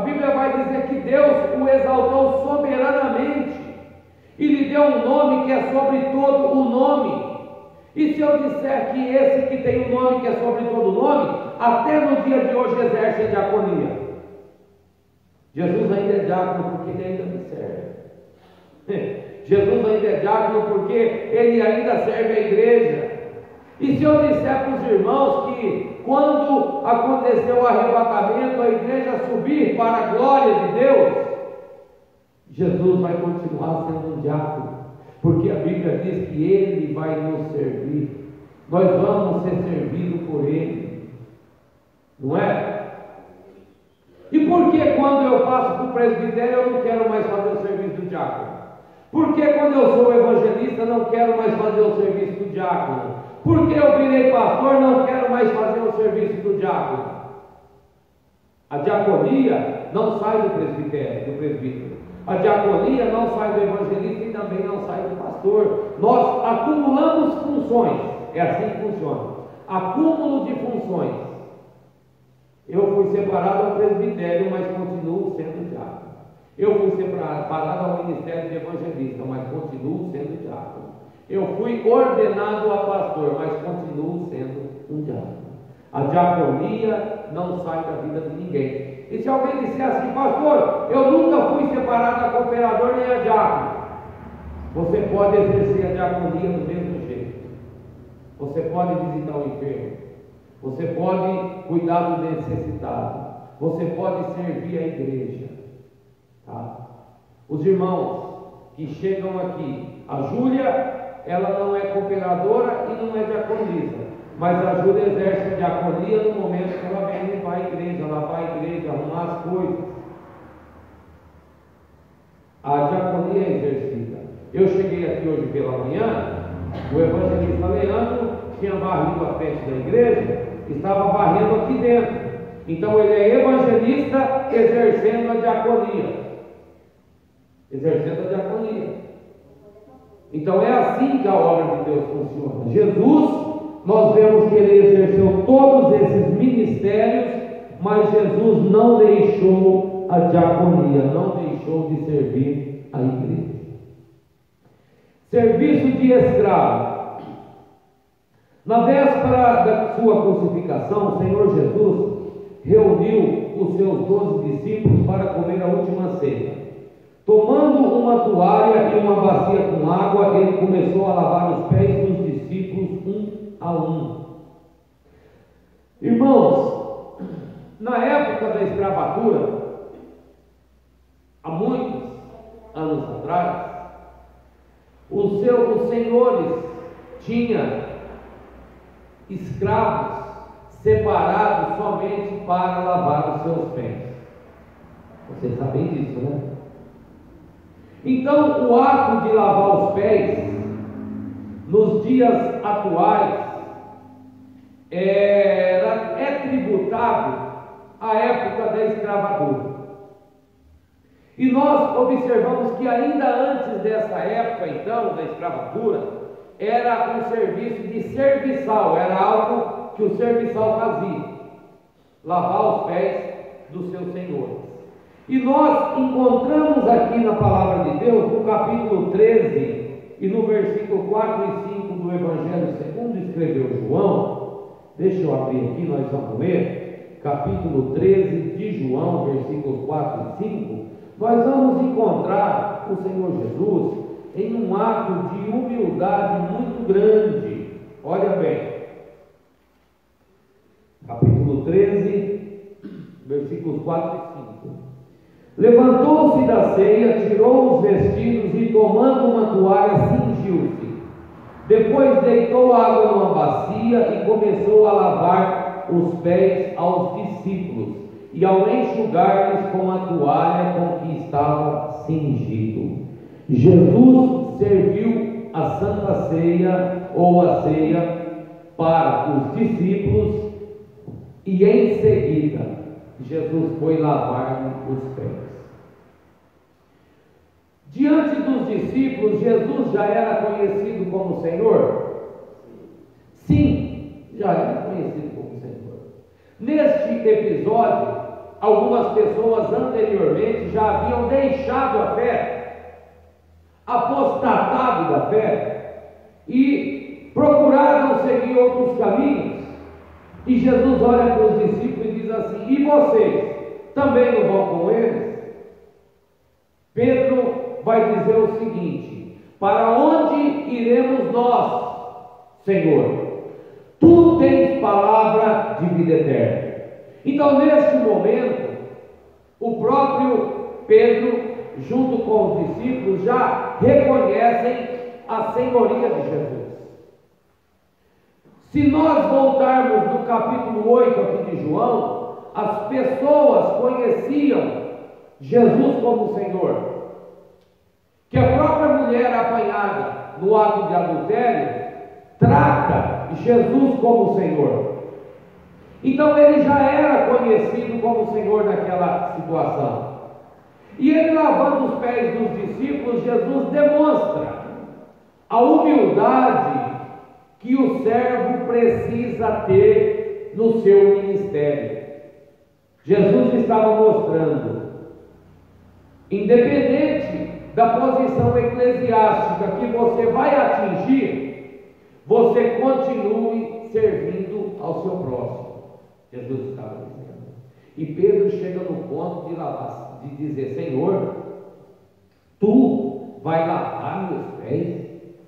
A: vai dizer que Deus o exaltou soberanamente e lhe deu um nome que é sobre todo o nome. E se eu disser que esse que tem um nome que é sobre todo o nome, até no dia de hoje exerce a diaconia. Jesus ainda é diácono porque ele ainda me serve. Jesus ainda é diácono porque ele ainda serve a igreja. E se eu disser para os irmãos que quando aconteceu o arrebatamento, a igreja subir para a glória de Deus, Jesus vai continuar sendo um diácono, porque a Bíblia diz que ele vai nos servir. Nós vamos ser servidos por ele, não é? E por que quando eu passo para o presbitério eu não quero mais fazer o serviço do diácono? Por que quando eu sou evangelista não quero mais fazer o serviço do diácono? Por que eu virei pastor não quero mais fazer o serviço do diácono? A diaconia não sai do presbitério, do presbítero. A diaconia não sai do evangelista e também não sai do pastor. Nós acumulamos funções, é assim que funciona. Acúmulo de funções. Eu fui separado ao presbitério, mas continuo sendo diácono. Eu fui separado ao ministério de evangelista, mas continuo sendo diácono. Eu fui ordenado a pastor, mas continuo sendo um diácono. A diaconia não sai da vida de ninguém. E se alguém disser assim, pastor, eu nunca fui separado a cooperador nem a diácono, você pode exercer a diaconia do mesmo jeito. Você pode visitar o enfermo, você pode cuidar do necessitado, você pode servir a igreja. Tá? Os irmãos que chegam aqui, a Júlia, ela não é cooperadora e não é diaconisa, mas a Júlia exerce a diaconia no momento que ela vem limpar a igreja, lavar a igreja, arrumar as coisas. A diaconia é exercida. Eu cheguei aqui hoje pela manhã, o evangelista Leandro tinha varrido a frente da igreja, estava varrendo aqui dentro. Então ele é evangelista exercendo a diaconia. Exercendo a diaconia. Então é assim que a obra de Deus funciona. Jesus, nós vemos que ele exerceu todos esses ministérios, mas Jesus não deixou a diaconia, não deixou de servir a igreja. Serviço de escravo. Na véspera da sua crucificação, o Senhor Jesus reuniu os seus doze discípulos para comer a última ceia. Tomando uma toalha e uma bacia com água, ele começou a lavar os pés dos discípulos um a um. Irmãos, na época da escravatura, há muitos anos atrás, os, seus, os senhores tinham escravos separados somente para lavar os seus pés. Vocês sabem disso, né? Então, o ato de lavar os pés, nos dias atuais, era, é tributado à época da escravatura. E nós observamos que ainda antes dessa época, então, da escravatura, era um serviço de serviçal, era algo que o serviçal fazia, lavar os pés dos seus senhores. E nós encontramos aqui na palavra de Deus, no capítulo treze e no versículo quatro e cinco do Evangelho segundo escreveu João. Deixa eu abrir aqui, nós vamos ler, capítulo treze de João, versículos quatro e cinco. Nós vamos encontrar o Senhor Jesus em um ato de humildade muito grande. Olha bem, capítulo treze, versículos quatro e cinco. Levantou-se da ceia, tirou os vestidos e, tomando uma toalha, cingiu-se. Depois deitou água numa bacia e começou a lavar os pés aos discípulos e ao enxugar-lhes com a toalha com que estava cingido. Jesus serviu a Santa Ceia ou a ceia para os discípulos e em seguida Jesus foi lavar os pés. Diante dos discípulos, Jesus já era conhecido como Senhor? Sim, já era conhecido como Senhor. Neste episódio, algumas pessoas anteriormente fé e procuraram seguir outros caminhos. E Jesus olha para os discípulos e diz assim: e vocês também não vão com eles? Pedro vai dizer o seguinte: para onde iremos nós, Senhor? Tu tens palavra de vida eterna. Então, neste momento, o próprio Pedro, junto com os discípulos, já reconhecem a senhoria de Jesus. Se nós voltarmos no capítulo oito aqui de João, as pessoas conheciam Jesus como Senhor. Que a própria mulher apanhada no ato de adultério trata Jesus como Senhor. Então ele já era conhecido como Senhor naquela situação. E ele, lavando os pés dos discípulos, Jesus demonstra a humildade que o servo precisa ter no seu ministério. Jesus estava mostrando, independente da posição eclesiástica que você vai atingir, você continue servindo ao seu próximo. Jesus estava dizendo. E Pedro chega no ponto de, lavar, de dizer: Senhor, tu vai lavar meus pés?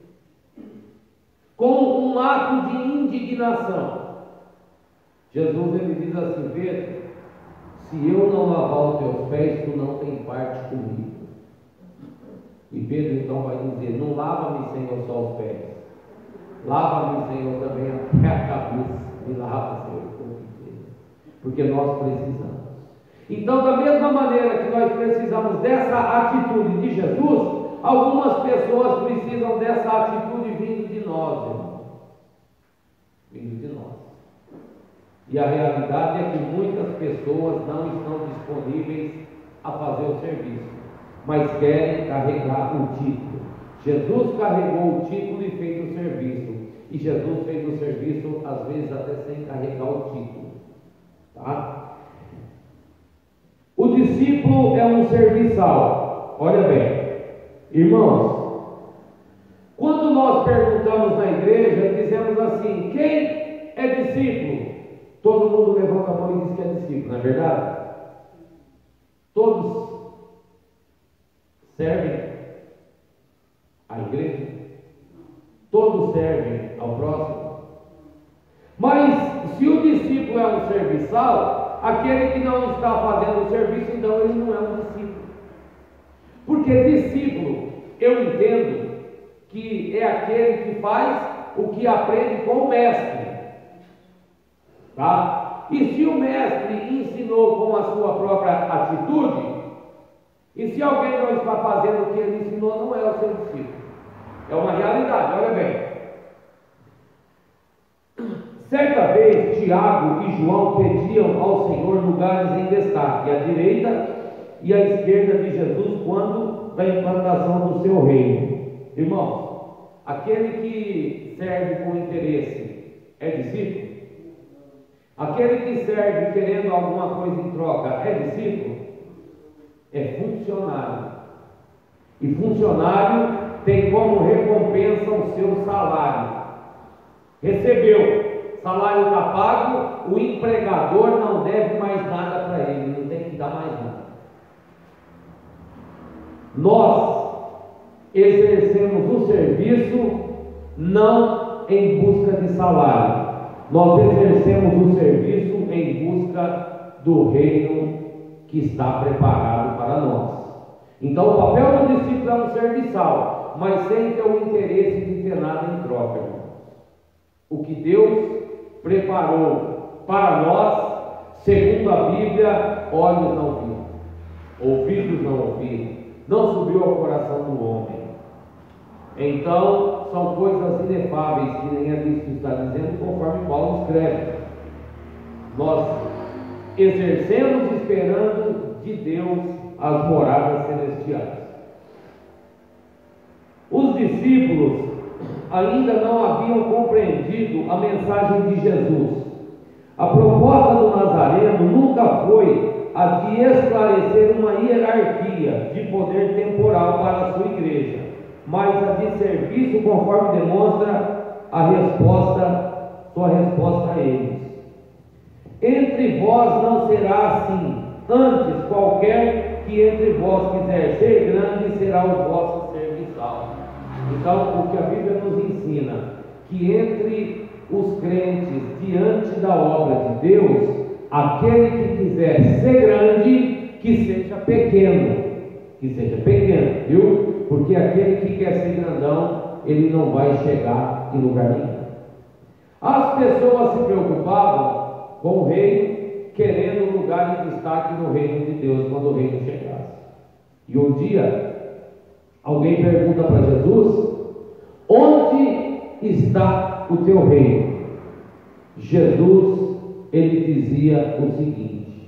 A: Com um ato de indignação. Jesus ele diz assim: Pedro, se eu não lavar os teus pés, tu não tem parte comigo. E Pedro então vai dizer: não lava-me, Senhor, só os pés, lava-me, Senhor, também até a cabeça. Me lava, Senhor, porque nós precisamos. Então, da mesma maneira que nós precisamos dessa atitude de Jesus, algumas pessoas precisam dessa atitude vindo de nós, irmão. Vindo de nós. E a realidade é que muitas pessoas não estão disponíveis a fazer o serviço, mas querem carregar o título. Jesus carregou o título e fez o serviço. E Jesus fez o serviço, às vezes, até sem carregar o título. Tá? O discípulo é um serviçal. Olha bem, irmãos, quando nós perguntamos na igreja, dizemos assim: quem é discípulo? Todo mundo levanta a mão e diz que é discípulo, não é verdade? Todos servem à igreja, todos servem ao próximo. Mas se o discípulo é um serviçal, aquele que não está fazendo o serviço, então ele não é um discípulo. Porque discípulo, eu entendo que é aquele que faz o que aprende com o mestre. Tá? E se o mestre ensinou com a sua própria atitude, e se alguém não está fazendo o que ele ensinou, não é o seu discípulo. É uma realidade, olha bem. Certa vez, Tiago e João pediam ao Senhor lugares em destaque, à direita e à esquerda de Jesus, quando da implantação do seu reino. Irmãos, aquele que serve com interesse é discípulo? Aquele que serve querendo alguma coisa em troca é discípulo? É funcionário. E funcionário tem como recompensa o seu salário. Recebeu, salário está pago, o empregador não deve mais nada para ele, não tem que dar mais nada. Nós exercemos o serviço não em busca de salário, nós exercemos o serviço em busca do reino que está preparado para nós. Então o papel do discípulo é um serviçal, mas sem ter o interesse de ter nada em troca, irmãos. O que Deus preparou para nós, segundo a Bíblia, olhos não viram, ouvidos não ouviram, não subiu ao coração do homem. Então são coisas inefáveis, que nem a Bíblia está dizendo, conforme Paulo escreve. Nós exercemos esperando de Deus as moradas celestiais. Os discípulos ainda não haviam compreendido a mensagem de Jesus. A proposta do Nazareno nunca foi a de esclarecer uma hierarquia de poder temporal para a sua igreja, mas a de serviço, conforme demonstra a resposta, sua resposta a eles. Entre vós não será assim, antes qualquer que entre vós quiser ser grande será o vosso serviçal. Então, o que a Bíblia nos ensina, que entre os crentes, diante da obra de Deus, aquele que quiser ser grande, que seja pequeno, que seja pequeno, viu? Porque aquele que quer ser grandão, ele não vai chegar em lugar nenhum. As pessoas se preocupavam com o rei, querendo lugar de destaque no reino de Deus, quando o reino chegasse. E um dia, alguém pergunta para Jesus: onde está o teu reino? Jesus, ele dizia o seguinte: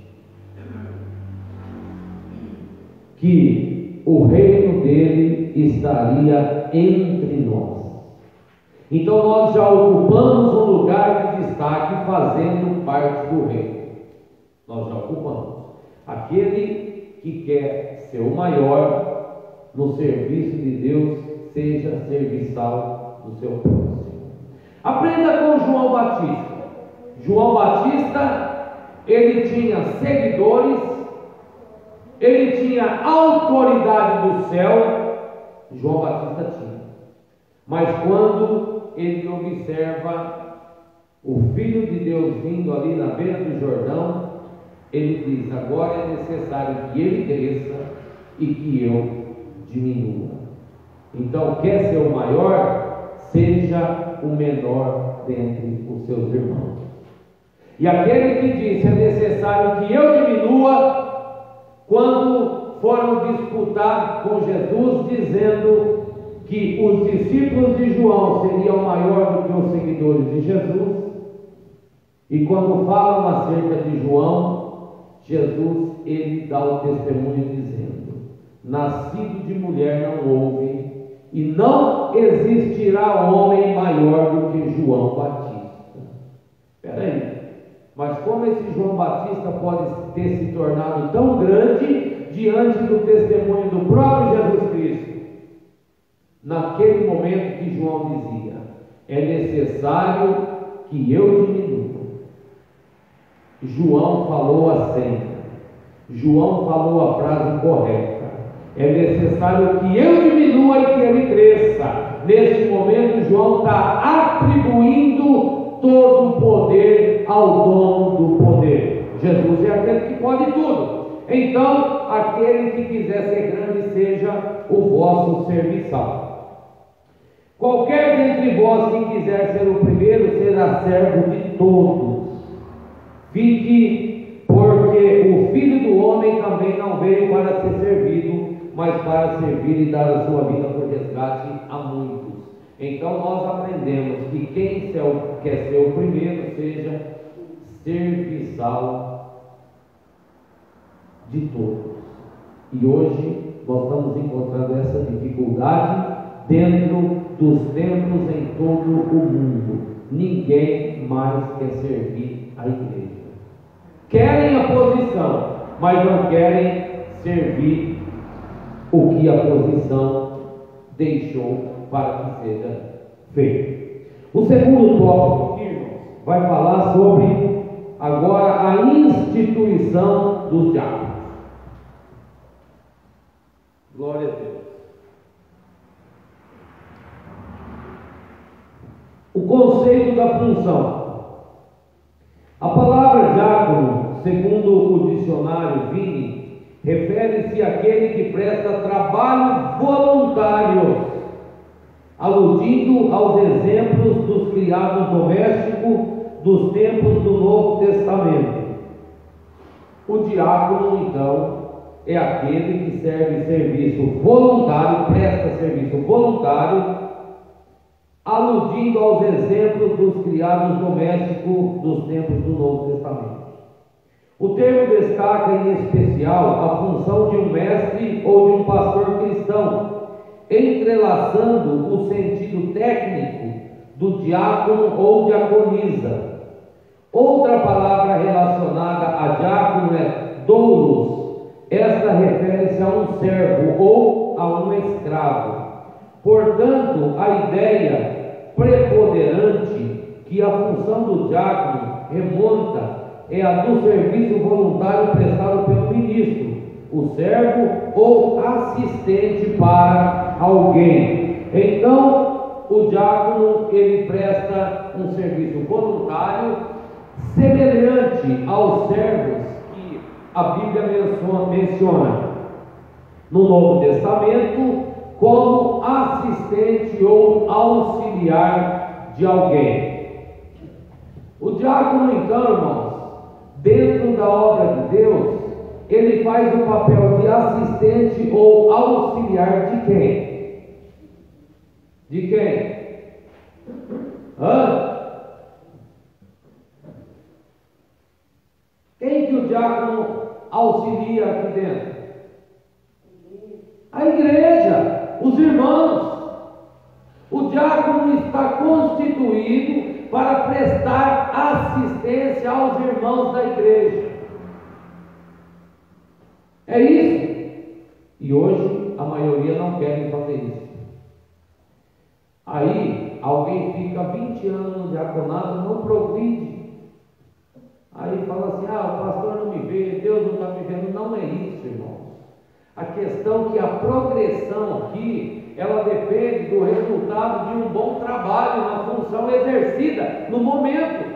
A: que o reino dele estaria entre nós. Então nós já ocupamos um lugar de destaque fazendo parte do reino. Nós já ocupamos. Aquele que quer ser o maior no serviço de Deus, seja serviçal do seu próximo. Aprenda com João Batista. João Batista, ele tinha seguidores, ele tinha autoridade do céu. João Batista tinha. Mas quando ele observa o Filho de Deus vindo ali na beira do Jordão, ele diz: agora é necessário que ele cresça e que eu diminua. Então, quer ser o maior, seja o menor dentre os seus irmãos. E aquele que disse: é necessário que eu diminua, quando foram disputar com Jesus, dizendo que os discípulos de João seriam maior do que os seguidores de Jesus, e quando falam acerca de João, Jesus, ele dá o testemunho dizendo: nascido de mulher não houve, e não existirá homem maior do que João Batista. Espera aí, mas como esse João Batista pode ter se tornado tão grande diante do testemunho do próprio Jesus Cristo? Naquele momento que João dizia: é necessário que eu diminua, João falou a senha, João falou a frase correta: é necessário que eu diminua e que ele cresça. Neste momento, João está atribuindo todo o poder ao dono do poder. Jesus é aquele que pode tudo. Então, aquele que quiser ser grande, seja o vosso serviçal. Qualquer dentre vós que quiser ser o primeiro, será servo de todos. Fique, porque o Filho do Homem também não veio para ser servido, mas para servir e dar a sua vida por resgate a muitos. Então nós aprendemos que quem quer ser o primeiro, seja serviçal de todos. E hoje nós estamos encontrando essa dificuldade dentro dos templos em todo o mundo. Ninguém mais quer servir a igreja. Querem a posição, mas não querem servir o que a posição deixou para que seja feito. O segundo tópico, irmãos, vai falar sobre agora a instituição dos diáconos. Glória a Deus. O conceito da função. A palavra diácono, segundo o dicionário Vini, refere-se àquele que presta trabalho voluntário, aludindo aos exemplos dos criados domésticos dos tempos do Novo Testamento. O diácono, então, é aquele que serve serviço voluntário, presta serviço voluntário, aludindo aos exemplos dos criados domésticos dos tempos do Novo Testamento. O termo destaca em especial a função de um mestre ou de um pastor cristão, entrelaçando o sentido técnico do diácono ou diaconisa. Outra palavra relacionada a diácono é doulos. Esta refere-se a um servo ou a um escravo. Portanto, a ideia preponderante que a função do diácono remonta é a do serviço voluntário prestado pelo ministro, o servo ou assistente para alguém. Então, o diácono ele presta um serviço voluntário semelhante aos servos que a Bíblia menciona no Novo Testamento como assistente ou auxiliar de alguém. O diácono, então, irmãos, dentro da obra de Deus, ele faz o papel de assistente ou auxiliar de quem? De quem? Hã? Quem que o diácono auxilia aqui dentro? A igreja, os irmãos. O diácono está constituído para prestar assistência aos irmãos da igreja. É isso. E hoje a maioria não quer fazer isso. Aí alguém fica vinte anos no diaconato, não progride. Aí fala assim: ah, o pastor não me vê, Deus não está me vendo. Não é isso, irmãos. A questão é que a progressão aqui, ela depende do resultado de um bom trabalho na função exercida no momento.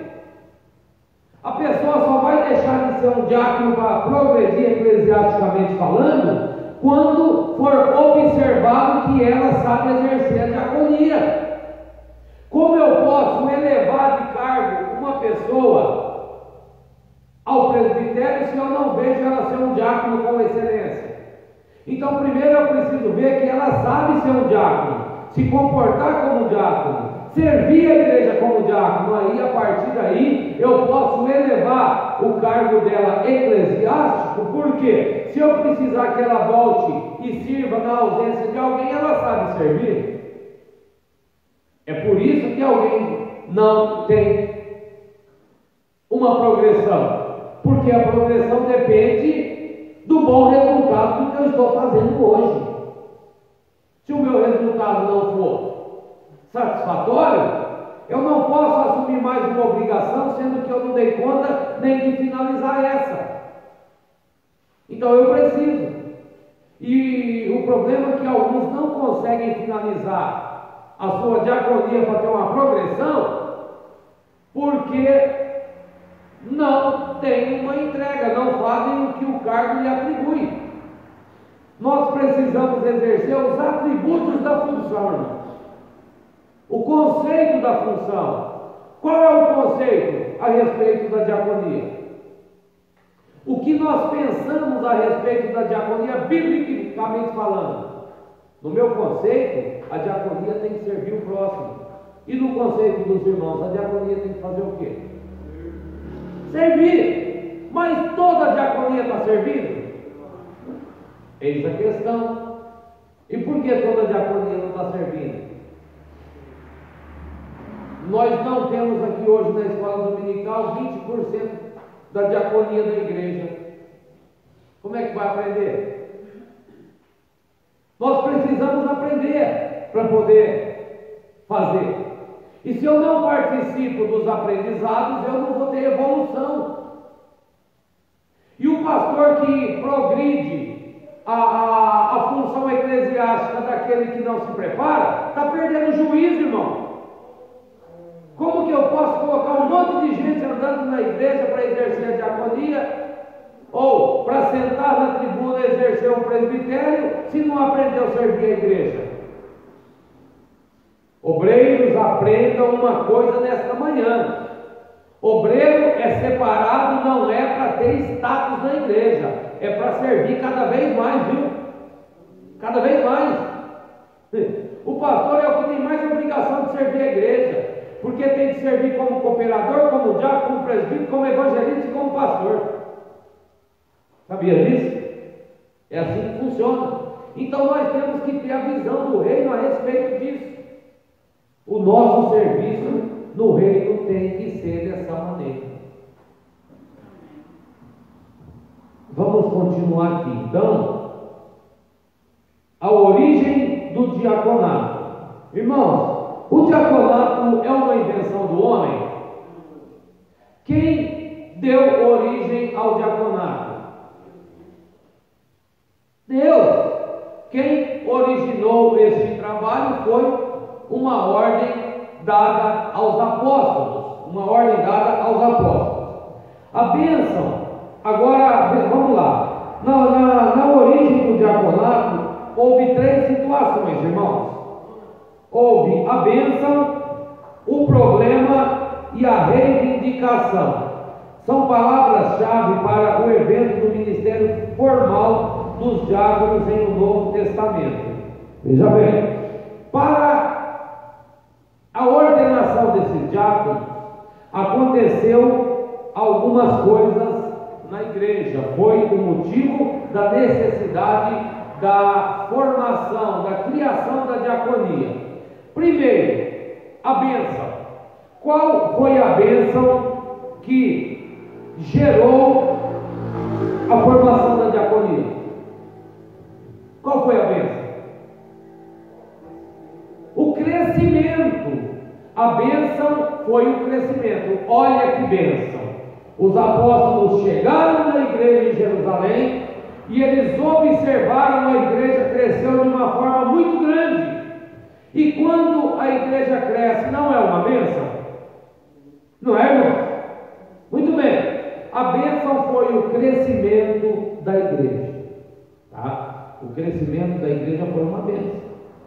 A: A pessoa só vai deixar de ser um diácono para progredir eclesiasticamente falando quando for observado que ela sabe exercer a diaconia. Como eu posso elevar de cargo uma pessoa ao presbitério se eu não vejo ela ser um diácono com excelência? Então, primeiro eu preciso ver que ela sabe ser um diácono, se comportar como um diácono, servir a igreja como diácono. Aí, a partir daí, eu posso elevar o cargo dela eclesiástico, porque se eu precisar que ela volte e sirva na ausência de alguém, ela sabe servir. É por isso que alguém não tem uma progressão, porque a progressão depende do bom resultado do que eu estou fazendo hoje. Se o meu resultado não for satisfatório, eu não posso assumir mais uma obrigação, sendo que eu não dei conta nem de finalizar essa. Então eu preciso. E o problema é que alguns não conseguem finalizar a sua diaconia para ter uma progressão, porque não tem uma entrega, não fazem o que o cargo lhe atribui. Nós precisamos exercer os atributos da função, irmãos. O conceito da função. Qual é o conceito a respeito da diaconia? O que nós pensamos a respeito da diaconia, biblicamente falando? No meu conceito, a diaconia tem que servir o próximo. E no conceito dos irmãos, a diaconia tem que fazer o quê? Servir. Mas toda a diaconia está servindo? Eis a questão. E por que toda a diaconia não está servindo? Nós não temos aqui hoje na escola dominical vinte por cento da diaconia da igreja. Como é que vai aprender? Nós precisamos aprender para poder fazer. E se eu não participo dos aprendizados, eu não vou ter evolução. E o pastor que progride a, a, a função eclesiástica daquele que não se prepara, está perdendo juízo, irmão. Como que eu posso colocar um monte de gente andando na igreja para exercer a diaconia, ou para sentar na tribuna e exercer um presbitério, se não aprendeu a servir a igreja? Obreiros, aprendam uma coisa nesta manhã: obreiro é separado, não é para ter status na igreja, é para servir cada vez mais, viu? Cada vez mais. O pastor é o que tem mais obrigação de servir a igreja, porque tem que servir como cooperador, como diácono, como presbítero, como evangelista e como pastor. Sabia disso? É assim que funciona. Então nós temos que ter a visão do reino a respeito disso. O nosso serviço no reino tem que ser dessa maneira. Vamos continuar aqui. Então, a origem do diaconato. Irmãos, o diaconato é uma invenção do homem? Quem deu origem ao diaconato? Deus. Quem originou este trabalho foi uma ordem dada aos apóstolos. Uma ordem dada aos apóstolos. A bênção, agora vamos lá. Na, na, na origem do diaconato, houve três situações, irmãos. Houve a bênção, o problema e a reivindicação. São palavras-chave para o evento do ministério formal dos diáconos em o Novo Testamento. Veja bem, para a ordenação desses diáconos, aconteceu algumas coisas na igreja. Foi o motivo da necessidade da formação, da criação da diaconia. Primeiro, a bênção. Qual foi a bênção que gerou a formação da diaconia? Qual foi a bênção? O crescimento. A bênção foi o crescimento. Olha que bênção. Os apóstolos chegaram na igreja em Jerusalém e eles observaram a igreja cresceu de uma forma muito grande. E quando a igreja cresce, não é uma bênção? Não é, irmão? Muito bem. A bênção foi o crescimento da igreja. Tá? O crescimento da igreja foi uma bênção.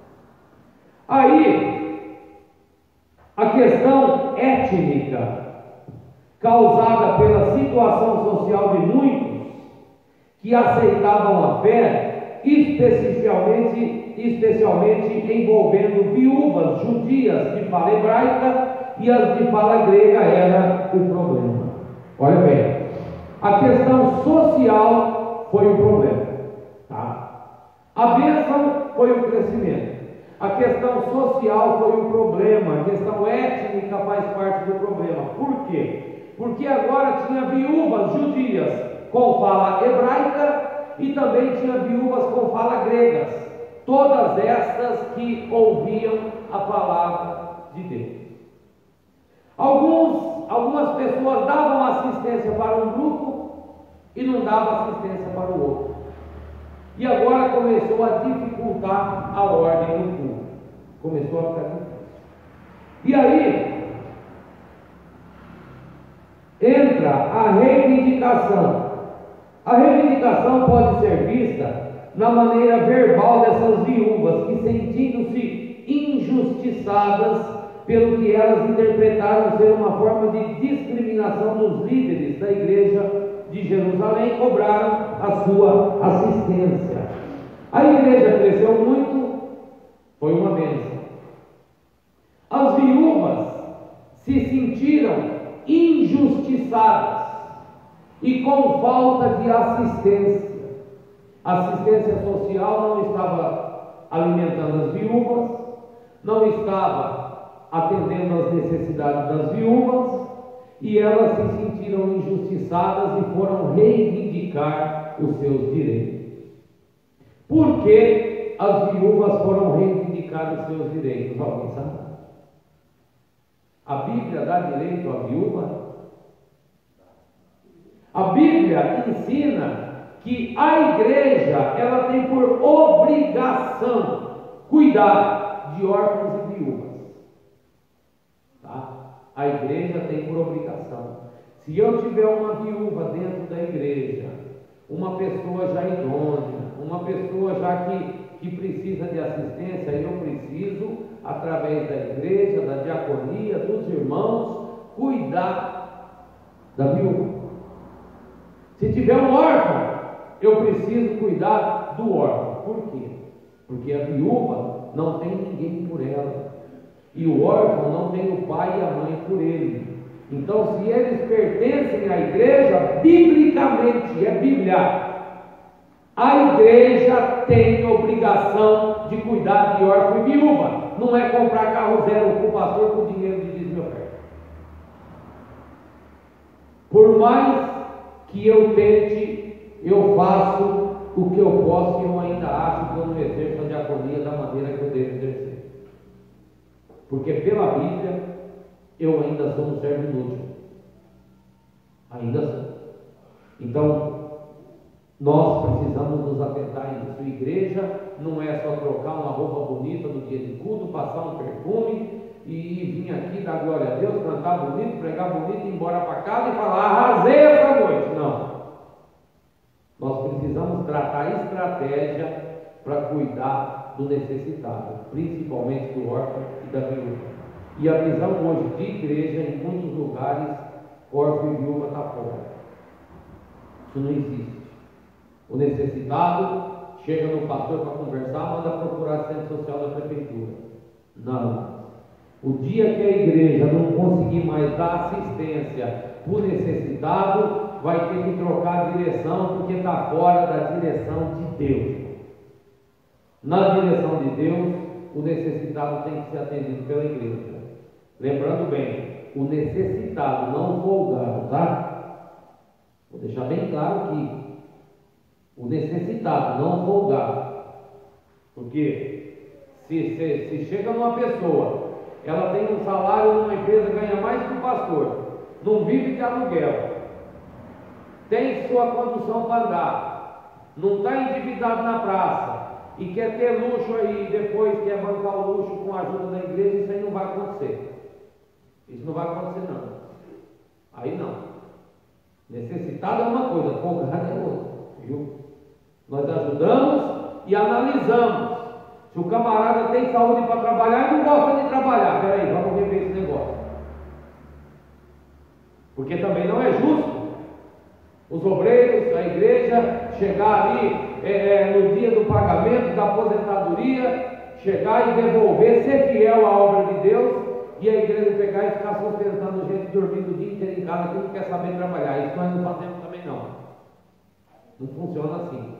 A: Aí, a questão étnica, causada pela situação social de muitos que aceitavam a fé, especialmente, especialmente envolvendo viúvas judias de fala hebraica e as de fala grega, era o problema. Olha bem, a questão social foi o problema, tá? A bênção foi o crescimento. A questão social foi o problema. A questão étnica faz parte do problema. Por quê? Porque agora tinha viúvas judias com fala hebraica e também tinha viúvas com fala gregas. Todas estas que ouviam a palavra de Deus. Alguns, algumas pessoas davam assistência para um grupo e não davam assistência para o outro. E agora começou a dificultar a ordem do culto. Começou a ficar difícil. E aí entra a reivindicação. A reivindicação pode ser vista na maneira verbal dessas viúvas que, sentindo-se injustiçadas pelo que elas interpretaram ser uma forma de discriminação dos líderes da igreja de Jerusalém, cobraram a sua assistência. A igreja cresceu muito, foi uma bênção. As viúvas se sentiram injustiçadas e com falta de assistência. A assistência social não estava alimentando as viúvas, não estava atendendo às necessidades das viúvas, e elas se sentiram injustiçadas e foram reivindicar os seus direitos. Por que as viúvas foram reivindicar os seus direitos? Alguém sabe? A Bíblia dá direito à viúva? A Bíblia ensina que a igreja, ela tem por obrigação cuidar de órfãos e viúvas. Tá? A igreja tem por obrigação. Se eu tiver uma viúva dentro da igreja, uma pessoa já idônea, uma pessoa já que, que precisa de assistência, eu preciso, através da igreja, da diaconia, dos irmãos, cuidar da viúva. Se tiver um órfão, eu preciso cuidar do órfão. Por quê? Porque a viúva não tem ninguém por ela. E o órfão não tem o pai e a mãe por ele. Então, se eles pertencem à igreja, biblicamente, é Bíblia, a igreja tem obrigação de cuidar de órfão e viúva. Não é comprar carro zero com o pastor com dinheiro de dízimo e oferta. Por mais que eu tente, eu faço o que eu posso, e eu ainda acho que eu não exerço a diaconia da maneira que eu devo exercer. Porque pela Bíblia, eu ainda sou um servo inútil. Ainda sou. Então, nós precisamos nos atentar a isso. Igreja não é só trocar uma roupa bonita no dia de culto, passar um perfume e vir aqui dar glória a Deus, cantar bonito, pregar bonito, ir embora para casa e falar, arrasei essa noite. Não. Nós precisamos tratar estratégia para cuidar do necessitado, principalmente do órfão e da viúva. E a visão hoje de igreja, em muitos lugares, órfão e viúva está fora. Isso não existe. O necessitado chega no pastor para conversar, manda procurar centro social da prefeitura. Não. O dia que a igreja não conseguir mais dar assistência para o necessitado, vai ter que trocar a direção, porque está fora da direção de Deus. Na direção de Deus, o necessitado tem que ser atendido pela igreja. Lembrando bem, o necessitado, não o folgado, tá? Vou deixar bem claro aqui. O necessitado, não o folgado. Porque se, se, se chega numa pessoa, ela tem um salário numa empresa, ganha mais que o pastor, não vive de aluguel, tem sua condução para andar, não está endividado na praça e quer ter luxo aí, depois quer bancar o luxo com a ajuda da igreja, isso aí não vai acontecer. Isso não vai acontecer não. Aí não. Necessitado é uma coisa, folgado é outra. Viu? Nós ajudamos e analisamos. Se o camarada tem saúde para trabalhar e não gosta de trabalhar, peraí, vamos rever esse negócio. Porque também não é justo os obreiros, a igreja, chegar ali é, no dia do pagamento da aposentadoria, chegar e devolver, ser fiel à obra de Deus, e a igreja pegar e ficar sustentando gente dormindo o dia inteiro em casa que não quer saber trabalhar. Isso nós não fazemos também não. Não funciona assim.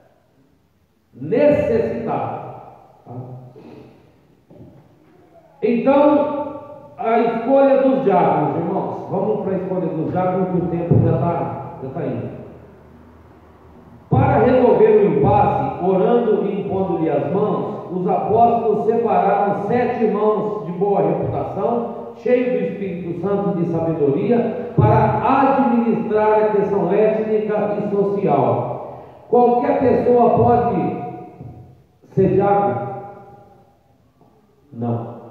A: Necessitado. Tá? Então, a escolha dos diáconos, irmãos. Vamos para a escolha dos diáconos, que o tempo já está já tá indo. Para resolver o impasse, orando e impondo-lhe as mãos, os apóstolos separaram sete irmãos de boa reputação, cheios do Espírito Santo e de sabedoria, para administrar a questão étnica e social. Qualquer pessoa pode ser diácono? Não.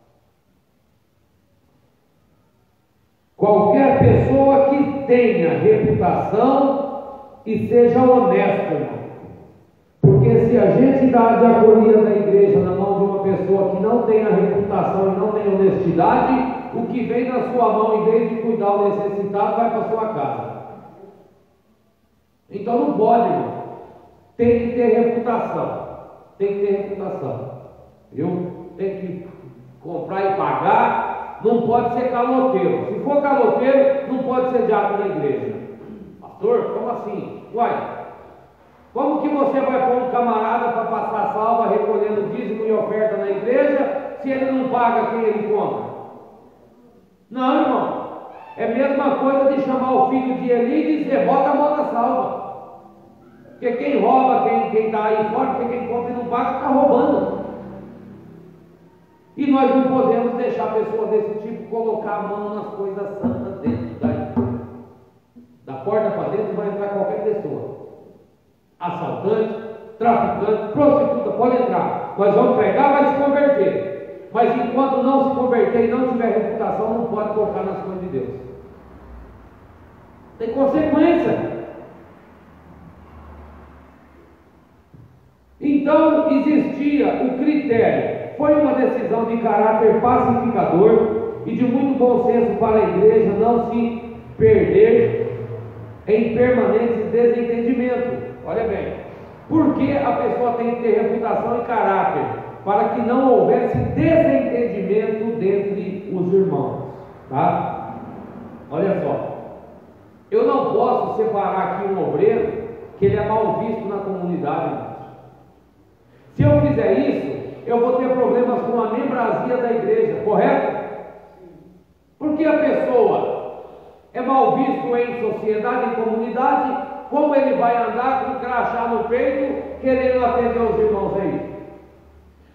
A: Qualquer pessoa que tenha reputação e seja honesto, irmão. Porque se a gente dá a diaconia da igreja na mão de uma pessoa que não tem a reputação e não tem honestidade, o que vem na sua mão, em vez de cuidar do necessitado, vai para a sua casa. Então não pode, irmão. Tem que ter reputação. Tem que ter reputação. Viu? Tem que comprar e pagar. Não pode ser caloteiro. Se for caloteiro, não pode ser diácono da igreja. Pastor, como assim? Uai, como que você vai pôr um camarada para passar salva recolhendo dízimo e oferta na igreja, se ele não paga quem ele compra? Não, irmão. É a mesma coisa de chamar o filho de Eli e dizer, bota a mão na salva. Porque quem rouba, quem está aí fora, porque quem compra e não paga, está roubando. E nós não podemos deixar a pessoa desse tipo colocar a mão nas coisas santas dentro da igreja. Da porta para dentro vai entrar qualquer pessoa. Assaltante, traficante, prostituta, pode entrar. Nós vamos pregar, vai se converter. Mas enquanto não se converter e não tiver reputação, não pode tocar nas coisas de Deus. Tem consequência. Então existia o critério. Foi uma decisão de caráter pacificador e de muito bom senso para a igreja não se perder em permanentes desentendimentos. Olha bem, porque a pessoa tem que ter reputação e caráter, para que não houvesse desentendimento dentre os irmãos, tá? Olha só, eu não posso separar aqui um obreiro que ele é mal visto na comunidade. Se eu fizer isso, eu vou ter problemas com a membresia da igreja, correto? Porque a pessoa é mal visto em sociedade, em comunidade, como ele vai andar com crachá no peito, querendo atender os irmãos aí?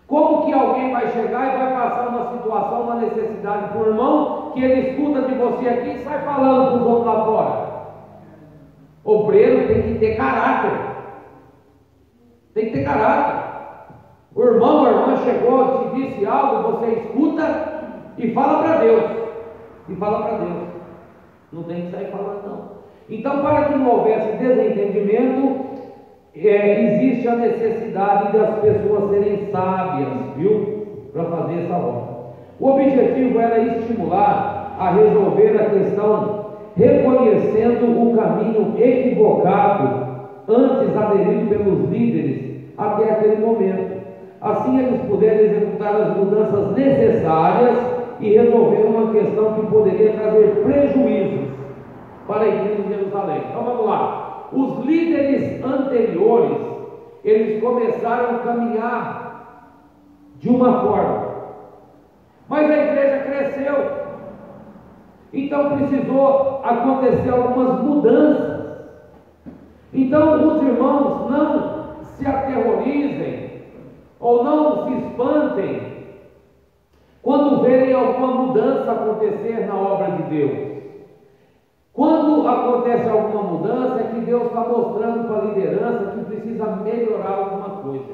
A: Como que alguém vai chegar e vai passar uma situação, uma necessidade para o irmão, que ele escuta de você aqui e sai falando para os outros lá fora? Obreiro tem que ter caráter. Tem que ter caráter. O irmão ou a irmã chegou, te disse algo, você escuta e fala para Deus. E fala para Deus. Não tem que sair falando, não. Então, para que não houvesse desentendimento, é, existe a necessidade das pessoas serem sábias, viu? Para fazer essa obra. O objetivo era estimular a resolver a questão reconhecendo o caminho equivocado antes aderido pelos líderes até aquele momento. Assim eles puderam executar as mudanças necessárias e resolver uma questão que poderia trazer prejuízos para a igreja de Jerusalém. Então vamos lá. Os líderes anteriores, eles começaram a caminhar de uma forma, mas a igreja cresceu. Então precisou acontecer algumas mudanças. Então os irmãos não se aterrorizem ou não se espantem quando verem alguma mudança acontecer na obra de Deus. Quando acontece alguma mudança, é que Deus está mostrando para a liderança que precisa melhorar alguma coisa.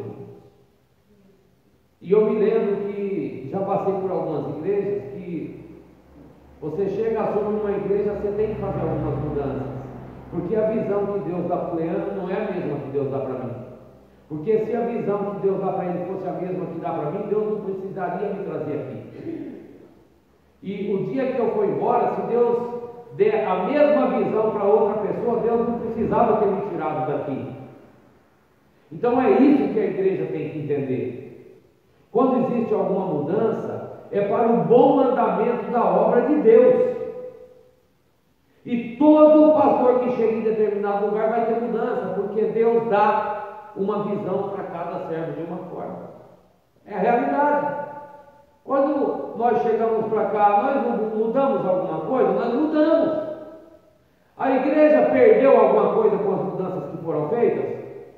A: E eu me lembro que já passei por algumas igrejas que você chega, assume uma igreja, você tem que fazer algumas mudanças, porque a visão que Deus dá para o Leandro não é a mesma que Deus dá para mim. Porque se a visão que Deus dá para ele fosse a mesma que dá para mim, Deus não precisaria me trazer aqui. E o dia que eu for embora, se Deus der a mesma visão para outra pessoa, Deus não precisava ter me tirado daqui. Então é isso que a igreja tem que entender. Quando existe alguma mudança, é para o bom andamento da obra de Deus. E todo pastor que chega em determinado lugar vai ter mudança, porque Deus dá uma visão para cada servo de uma forma. É a realidade. Quando nós chegamos para cá, nós mudamos alguma coisa? Nós mudamos. A igreja perdeu alguma coisa com as mudanças que foram feitas?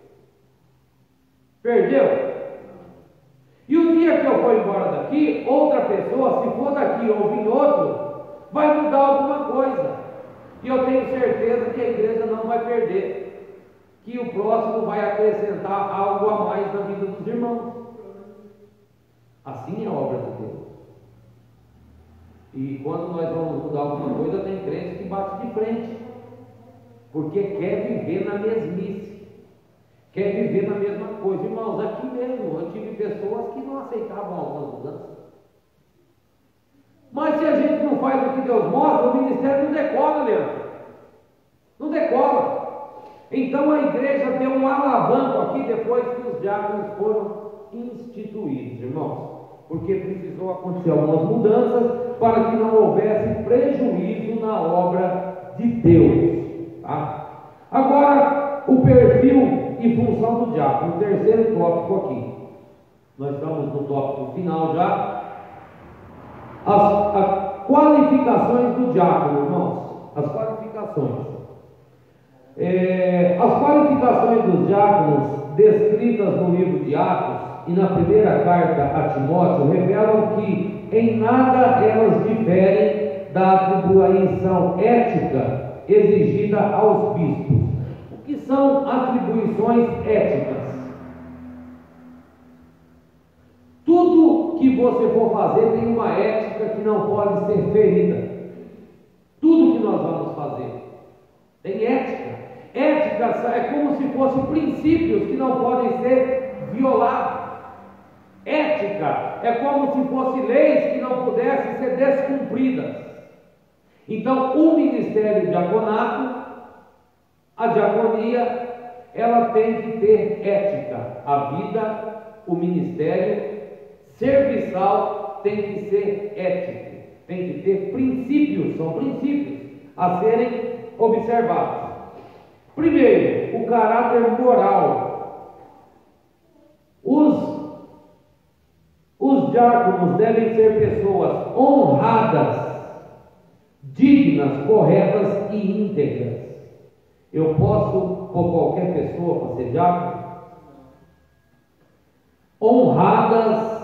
A: Perdeu? E o dia que eu for embora daqui, outra pessoa, se for daqui ou vir outro, vai mudar alguma coisa. E eu tenho certeza que a igreja não vai perder, que o próximo vai acrescentar algo a mais na vida dos irmãos. Assim é a obra de Deus. E quando nós vamos mudar alguma coisa, tem crente que bate de frente, porque quer viver na mesmice, quer viver na mesma coisa. Irmãos, aqui mesmo eu tive pessoas que não aceitavam algumas mudanças. Mas se a gente não faz o que Deus mostra, o ministério não decola, Leandro. Não decola. Então a igreja deu um alavanco aqui depois que os diáconos foram instituídos, irmãos. Porque precisou acontecer algumas mudanças para que não houvesse prejuízo na obra de Deus. Tá? Agora, o perfil e função do diácono, o terceiro tópico aqui. Nós estamos no tópico final já. As, as qualificações do diácono, irmãos. As qualificações. É, as qualificações dos diáconos descritas no livro de Atos e na primeira carta a Timóteo revelam que em nada elas diferem da atribuição ética exigida aos bispos. O que são atribuições éticas? Tudo que você for fazer tem uma ética que não pode ser ferida. Tudo que nós vamos fazer tem ética. Ética é como se fossem princípios que não podem ser violados. Ética é como se fossem leis que não pudessem ser descumpridas. Então, o ministério diaconato, a diaconia, ela tem que ter ética. A vida, o ministério serviçal tem que ser ético, tem que ter princípios, são princípios a serem observados. Primeiro, o caráter moral. Os, os diáconos devem ser pessoas honradas, dignas, corretas e íntegras. Eu posso pôr qualquer pessoa para ser diácono? Honradas,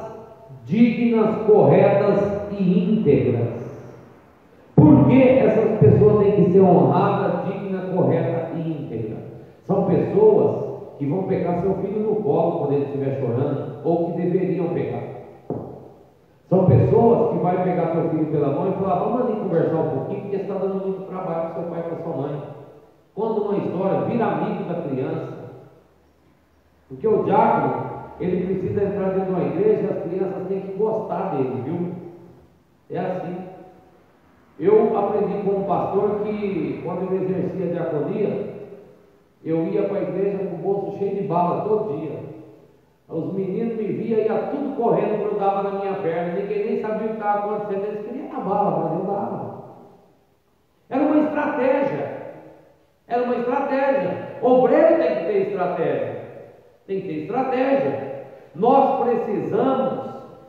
A: dignas, corretas e íntegras. Por que essas pessoas têm que ser honradas, dignas, corretas e íntegras? São pessoas que vão pegar seu filho no colo quando ele estiver chorando, ou que deveriam pegar. São pessoas que vai pegar seu filho pela mão e falar: vamos ali conversar um pouquinho, porque você está dando muito trabalho para seu pai e para sua mãe. Conta uma história, vira amigo da criança. Porque o diácono, ele precisa entrar dentro de uma igreja, as crianças têm que gostar dele, viu? É assim. Eu aprendi com um pastor que, quando eu exercia a diaconia, eu ia para a igreja com o bolso cheio de bala todo dia. Os meninos me viam, ia tudo correndo, grudava na minha perna, ninguém nem sabia o que estava acontecendo, eles queriam a bala, mas eu dava. Era uma estratégia, era uma estratégia. Obreiro tem que ter estratégia, tem que ter estratégia. Nós precisamos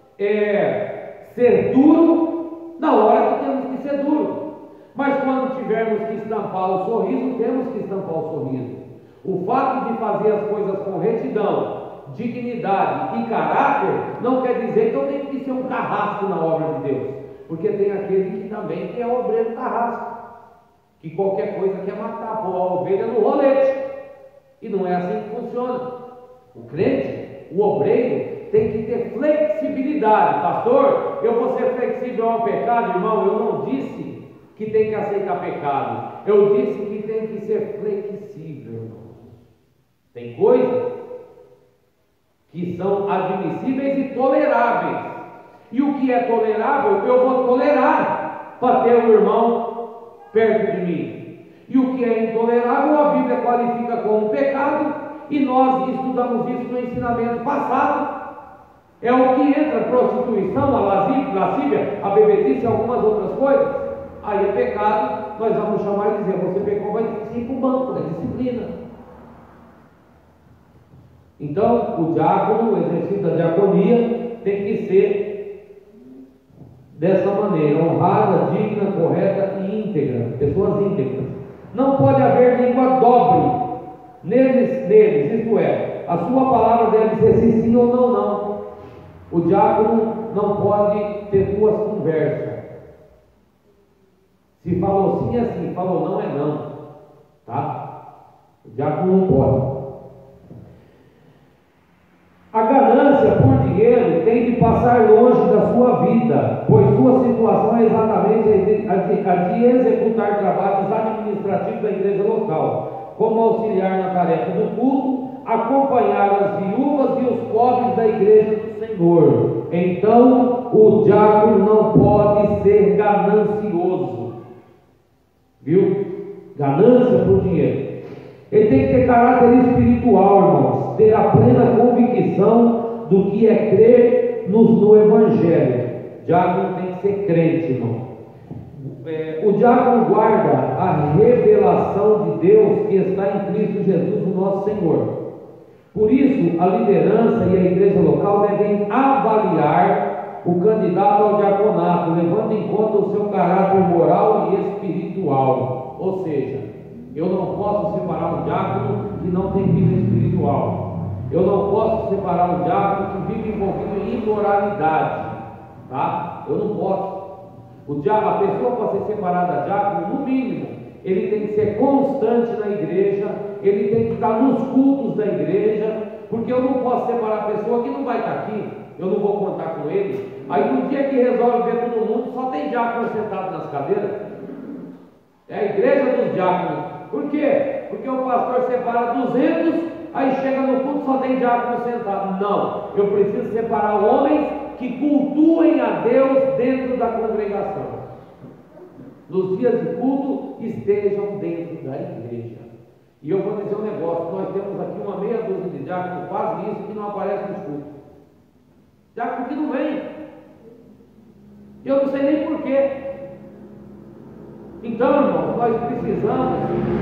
A: é, ser duro na hora que temos que ser duro, mas quando tivermos que estampar o sorriso, temos que estampar o sorriso. O fato de fazer as coisas com retidão, dignidade e caráter não quer dizer que eu tenho que ser um carrasco na obra de Deus, porque tem aquele que também que é obreiro carrasco, que qualquer coisa quer matar, pôr a ovelha no rolete, e não é assim que funciona. O crente, o obreiro, tem que ter flexibilidade. Pastor, eu vou ser flexível ao pecado? Irmão, eu não disse que tem que aceitar pecado, eu disse que tem que ser flexível, irmão. Tem coisas que são admissíveis e toleráveis, e o que é tolerável eu vou tolerar para ter um irmão perto de mim, e o que é intolerável a Bíblia qualifica como pecado, e nós estudamos isso no ensinamento passado. É o que entra: prostituição, a lascívia, a bebedice e algumas outras coisas. Aí é pecado, nós vamos chamar e dizer: você pecou, vai ter que ir para o banco, é disciplina. Então, o diácono, o exercício da diaconia, tem que ser dessa maneira: honrada, digna, correta e íntegra. Pessoas íntegras. Não pode haver língua dobre neles, neles, isto é, a sua palavra deve ser sim, sim ou não, não. O diácono não pode ter duas conversas. Se falou sim é sim, falou não é não, tá? O diácono não pode. A ganância por dinheiro tem de passar longe da sua vida, pois sua situação é exatamente a de, a de executar trabalhos administrativos da igreja local, como auxiliar na tarefa do culto, acompanhar as viúvas e os pobres da igreja do Senhor. Então, o diácono não pode ser ganancioso, viu? Ganância por dinheiro. Ele tem que ter caráter espiritual, irmãos, ter a plena convicção do que é crer no, no Evangelho. O diácono tem que ser crente, irmão. É, o diácono guarda a revelação de Deus que está em Cristo Jesus, o nosso Senhor. Por isso, a liderança e a igreja local devem avaliar o candidato ao diaconato, levando em conta o seu caráter moral e espiritual. Ou seja, eu não posso separar um diácono que não tem vida espiritual. Eu não posso separar um diácono que vive envolvido em imoralidade, tá? Eu não posso. O diácono, a pessoa para ser separada diácono, no mínimo, ele tem que ser constante na igreja, ele tem que estar nos cultos da igreja, porque eu não posso separar a pessoa que não vai estar aqui, eu não vou contar com ele. Aí no dia que resolve ver todo mundo, só tem diácono sentado nas cadeiras. É a igreja dos diáconos. Por quê? Porque o pastor separa duzentos, aí chega no culto só tem diácono sentado. Não, eu preciso separar homens que cultuem a Deus dentro da congregação. Nos dias de culto, estejam dentro da igreja. E eu vou dizer um negócio: nós temos aqui uma meia dúzia de diáconos, quase isso, que não aparece nos cultos. Diácono que não vem. Eu não sei nem porquê. Então, irmãos, nós precisamos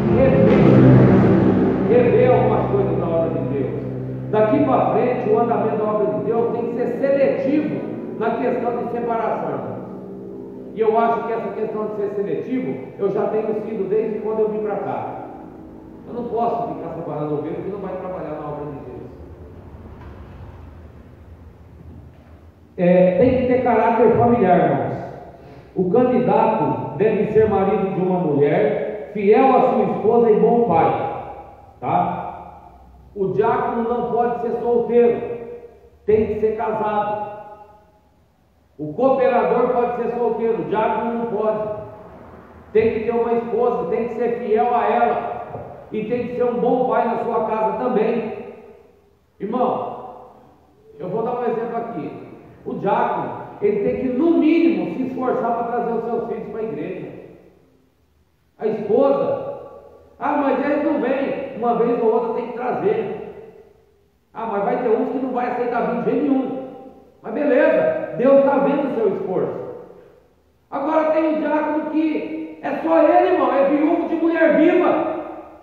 A: rever, rever algumas coisas na obra de Deus. Daqui para frente, o andamento da obra de Deus tem que ser seletivo na questão de separação. E eu acho que essa questão de ser seletivo, eu já tenho sido desde quando eu vim para cá. Eu não posso ficar separando ovelha que não vai trabalhar na obra de Deus. É, tem que ter caráter familiar, irmãos. O candidato deve ser marido de uma mulher, fiel à sua esposa e bom pai, tá? O diácono não pode ser solteiro, tem que ser casado. O cooperador pode ser solteiro, o diácono não pode. Tem que ter uma esposa, tem que ser fiel a ela, e tem que ser um bom pai na sua casa também. Irmão, eu vou dar um exemplo aqui. O diácono, ele tem que no mínimo se esforçar para trazer os seus filhos para a igreja. A esposa, ah, mas eles não vêm, uma vez ou outra tem que trazer. Ah, mas vai ter uns que não vai aceitar vir de jeito nenhum. Mas beleza, Deus está vendo o seu esforço. Agora tem um diácono que é só ele, irmão, é viúvo de mulher viva.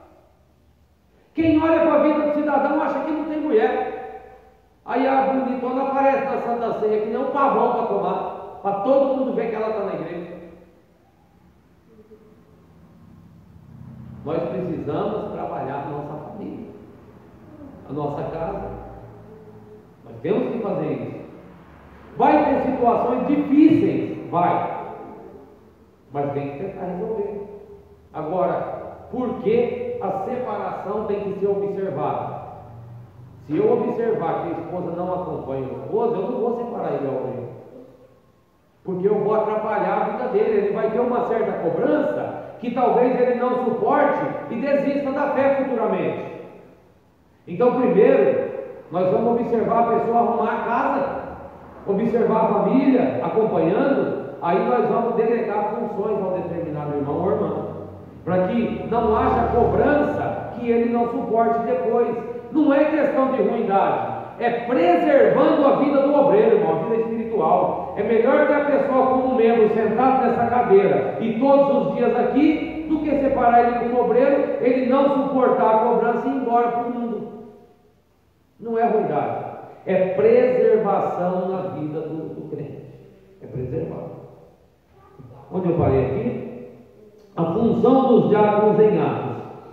A: Quem olha para a vida do cidadão acha que não tem mulher. Aí a bonitona aparece na Santa Ceia, que nem um pavão para tomar, para todo mundo ver que ela está na igreja. Nós precisamos trabalhar a nossa família, a nossa casa. Nós temos que fazer isso. Vai ter situações difíceis, vai, mas tem que tentar resolver. Agora, por que a separação tem que ser observada? Se eu observar que a esposa não acompanha o esposo, eu não vou separar ele ao meio, porque eu vou atrapalhar a vida dele. Ele vai ter uma certa cobrança que talvez ele não suporte e desista da fé futuramente. Então, primeiro, nós vamos observar a pessoa arrumar a casa, observar a família, acompanhando. Aí nós vamos delegar funções ao determinado irmão ou irmã, para que não haja cobrança que ele não suporte depois. Não é questão de ruindade, é preservando a vida do obreiro, irmão, a vida espiritual. É melhor ter a pessoa como membro sentado nessa cadeira e todos os dias aqui, do que separar ele como obreiro, ele não suportar a cobrança e ir embora para o mundo. Não é ruindade, é preservação na vida do, do crente. É preservar. Onde eu parei aqui? A função dos diáconos em Atos.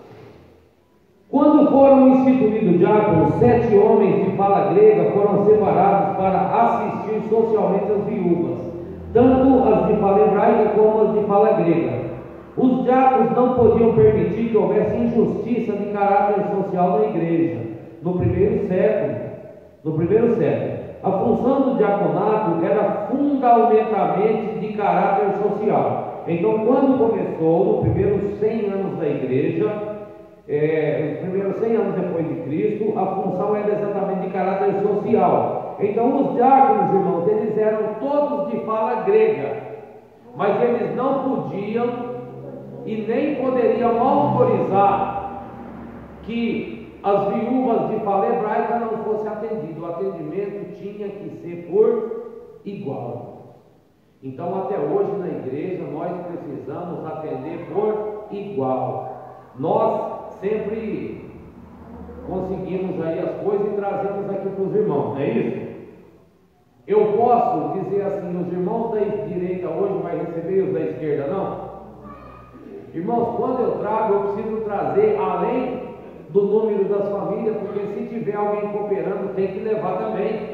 A: Quando foram instituídos diáconos, sete homens de fala grega foram separados para assistir socialmente as viúvas, tanto as de fala hebraica como as de fala grega. Os diáconos não podiam permitir que houvesse injustiça de caráter social na igreja. No primeiro século, no primeiro século, a função do diaconato era fundamentalmente de caráter social. Então, quando começou, nos primeiros cem anos da igreja, É, os primeiros cem anos depois de Cristo, a função era exatamente de caráter social. Então os diáconos, irmãos, eles eram todos de fala grega, mas eles não podiam e nem poderiam autorizar que as viúvas de fala hebraica não fossem atendidas. O atendimento tinha que ser por igual. Então até hoje na igreja nós precisamos atender por igual. Nós sempre conseguimos aí as coisas e trazemos aqui para os irmãos, não é isso? Eu posso dizer assim, os irmãos da direita hoje vão receber os da esquerda, não? Irmãos, quando eu trago, eu preciso trazer além do número das famílias, porque se tiver alguém cooperando, tem que levar também.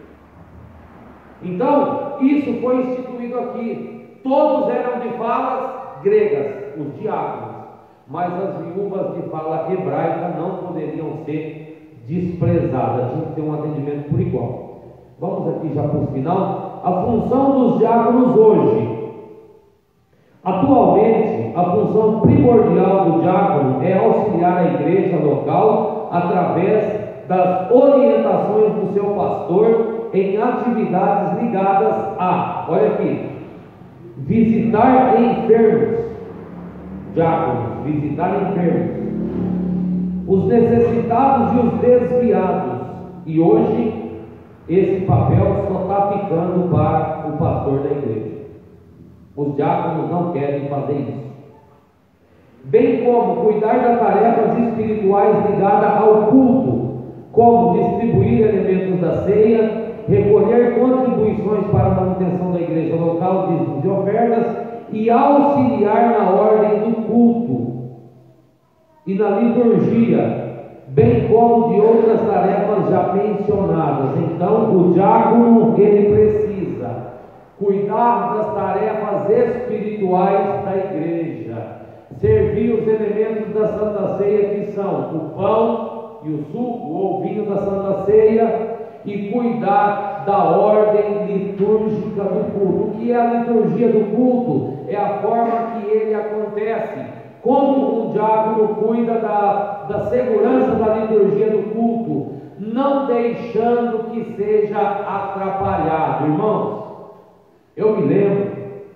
A: Então, isso foi instituído aqui. Todos eram de falas gregas, os diáconos. Mas as viúvas de fala hebraica não poderiam ser desprezadas, tinha que ter um atendimento por igual. Vamos aqui já para o final. A função dos diáconos hoje. Atualmente, a função primordial do diácono é auxiliar a igreja local através das orientações do seu pastor em atividades ligadas a, olha aqui, visitar enfermos. Diáconos, visitar enfermos, os necessitados e os desviados. E hoje esse papel só está ficando para o pastor da igreja. Os diáconos não querem fazer isso. Bem como cuidar das tarefas espirituais ligadas ao culto, como distribuir elementos da ceia, recolher contribuições para a manutenção da igreja local, dízimos e ofertas, e auxiliar na ordem do culto e na liturgia, bem como de outras tarefas já mencionadas. Então o diácono, ele precisa cuidar das tarefas espirituais da igreja, servir os elementos da Santa Ceia, que são o pão e o suco ou vinho da Santa Ceia, e cuidar da ordem litúrgica do culto. O que é a liturgia do culto? É a forma que ele acontece. Como o diácono cuida da, da segurança da liturgia do culto, não deixando que seja atrapalhado. Irmãos, eu me lembro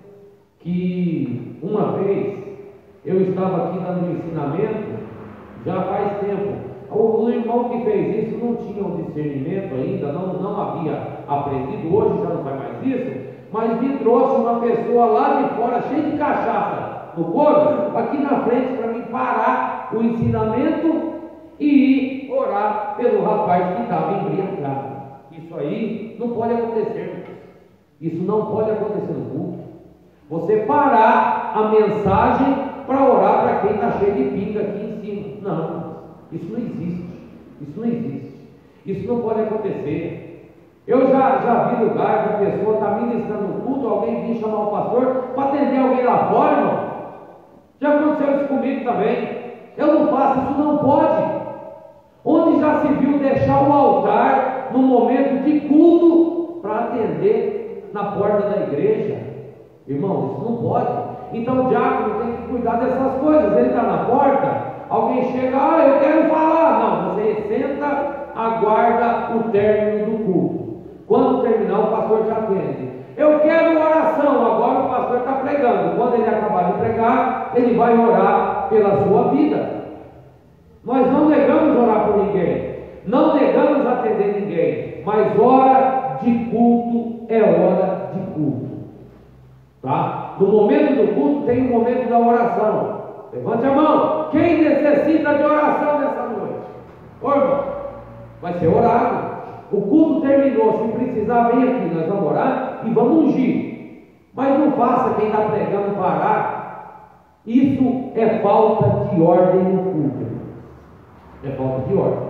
A: que uma vez eu estava aqui dando ensinamento, já faz tempo. O, o irmão que fez isso não tinha um discernimento ainda, não, não havia aprendido, hoje já não faz mais isso, mas me trouxe uma pessoa lá de fora, cheia de cachaça no corpo, aqui na frente para mim parar o ensinamento e ir orar pelo rapaz que estava embriagado. Isso aí não pode acontecer. Isso não pode acontecer no culto. Você parar a mensagem para orar para quem está cheio de pinga aqui em cima. Não, isso não existe. Isso não existe. Isso não pode acontecer. Eu já, já vi lugar que a pessoa está ministrando no culto, alguém vir chamar o pastor para atender alguém lá fora, irmão. Já aconteceu isso comigo também. Eu não faço, isso não pode. Onde já se viu deixar o altar no momento de culto para atender na porta da igreja? Irmão, isso não pode. Então o diácono tem que cuidar dessas coisas. Ele está na porta, alguém chega, ah, eu quero falar. Não, você senta, aguarda o término do culto. Quando terminar, o pastor te atende. Eu quero oração. Agora o pastor está pregando. Quando ele acabar de pregar, ele vai orar pela sua vida. Nós não negamos orar por ninguém, não negamos atender ninguém, mas hora de culto é hora de culto, tá? No momento do culto tem o momento da oração. Levante a mão. Quem necessita de oração nessa noite? Ô, irmão, vai ser orado. O culto terminou, se precisar, vem aqui, nós vamos orar e vamos ungir. Mas não faça quem está pregando parar. Isso é falta de ordem no culto. É falta de ordem.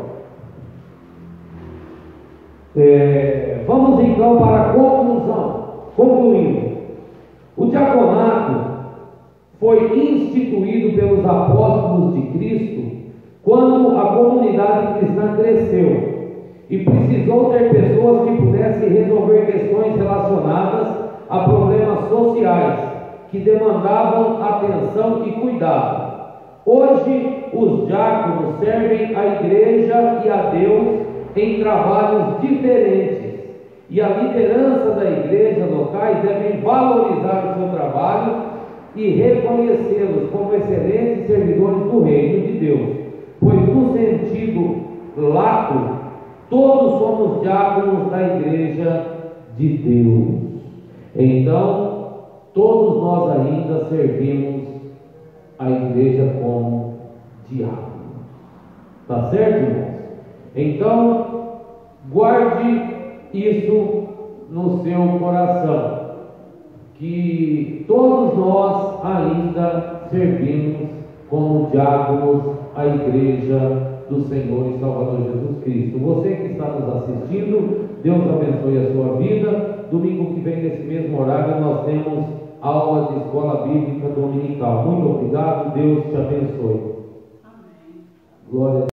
A: É, vamos então para a conclusão. Concluindo, o diaconato foi instituído pelos apóstolos de Cristo quando a comunidade cristã cresceu e precisou ter pessoas que pudessem resolver questões relacionadas a problemas sociais que demandavam atenção e cuidado. Hoje, os diáconos servem a igreja e a Deus em trabalhos diferentes, e a liderança da igreja locais devem valorizar o seu trabalho e reconhecê-los como excelentes servidores do reino de Deus, pois no sentido lato, todos somos diáconos da igreja de Deus. Então, todos nós ainda servimos a igreja como diácono. Tá certo, irmãos? Então, guarde isso no seu coração, que todos nós ainda servimos como diáconos a igreja do Senhor e Salvador Jesus Cristo. Você que está nos assistindo, Deus abençoe a sua vida. Domingo que vem, nesse mesmo horário, nós temos aula de escola bíblica dominical. Muito obrigado, Deus te abençoe. Amém. Glória a Deus.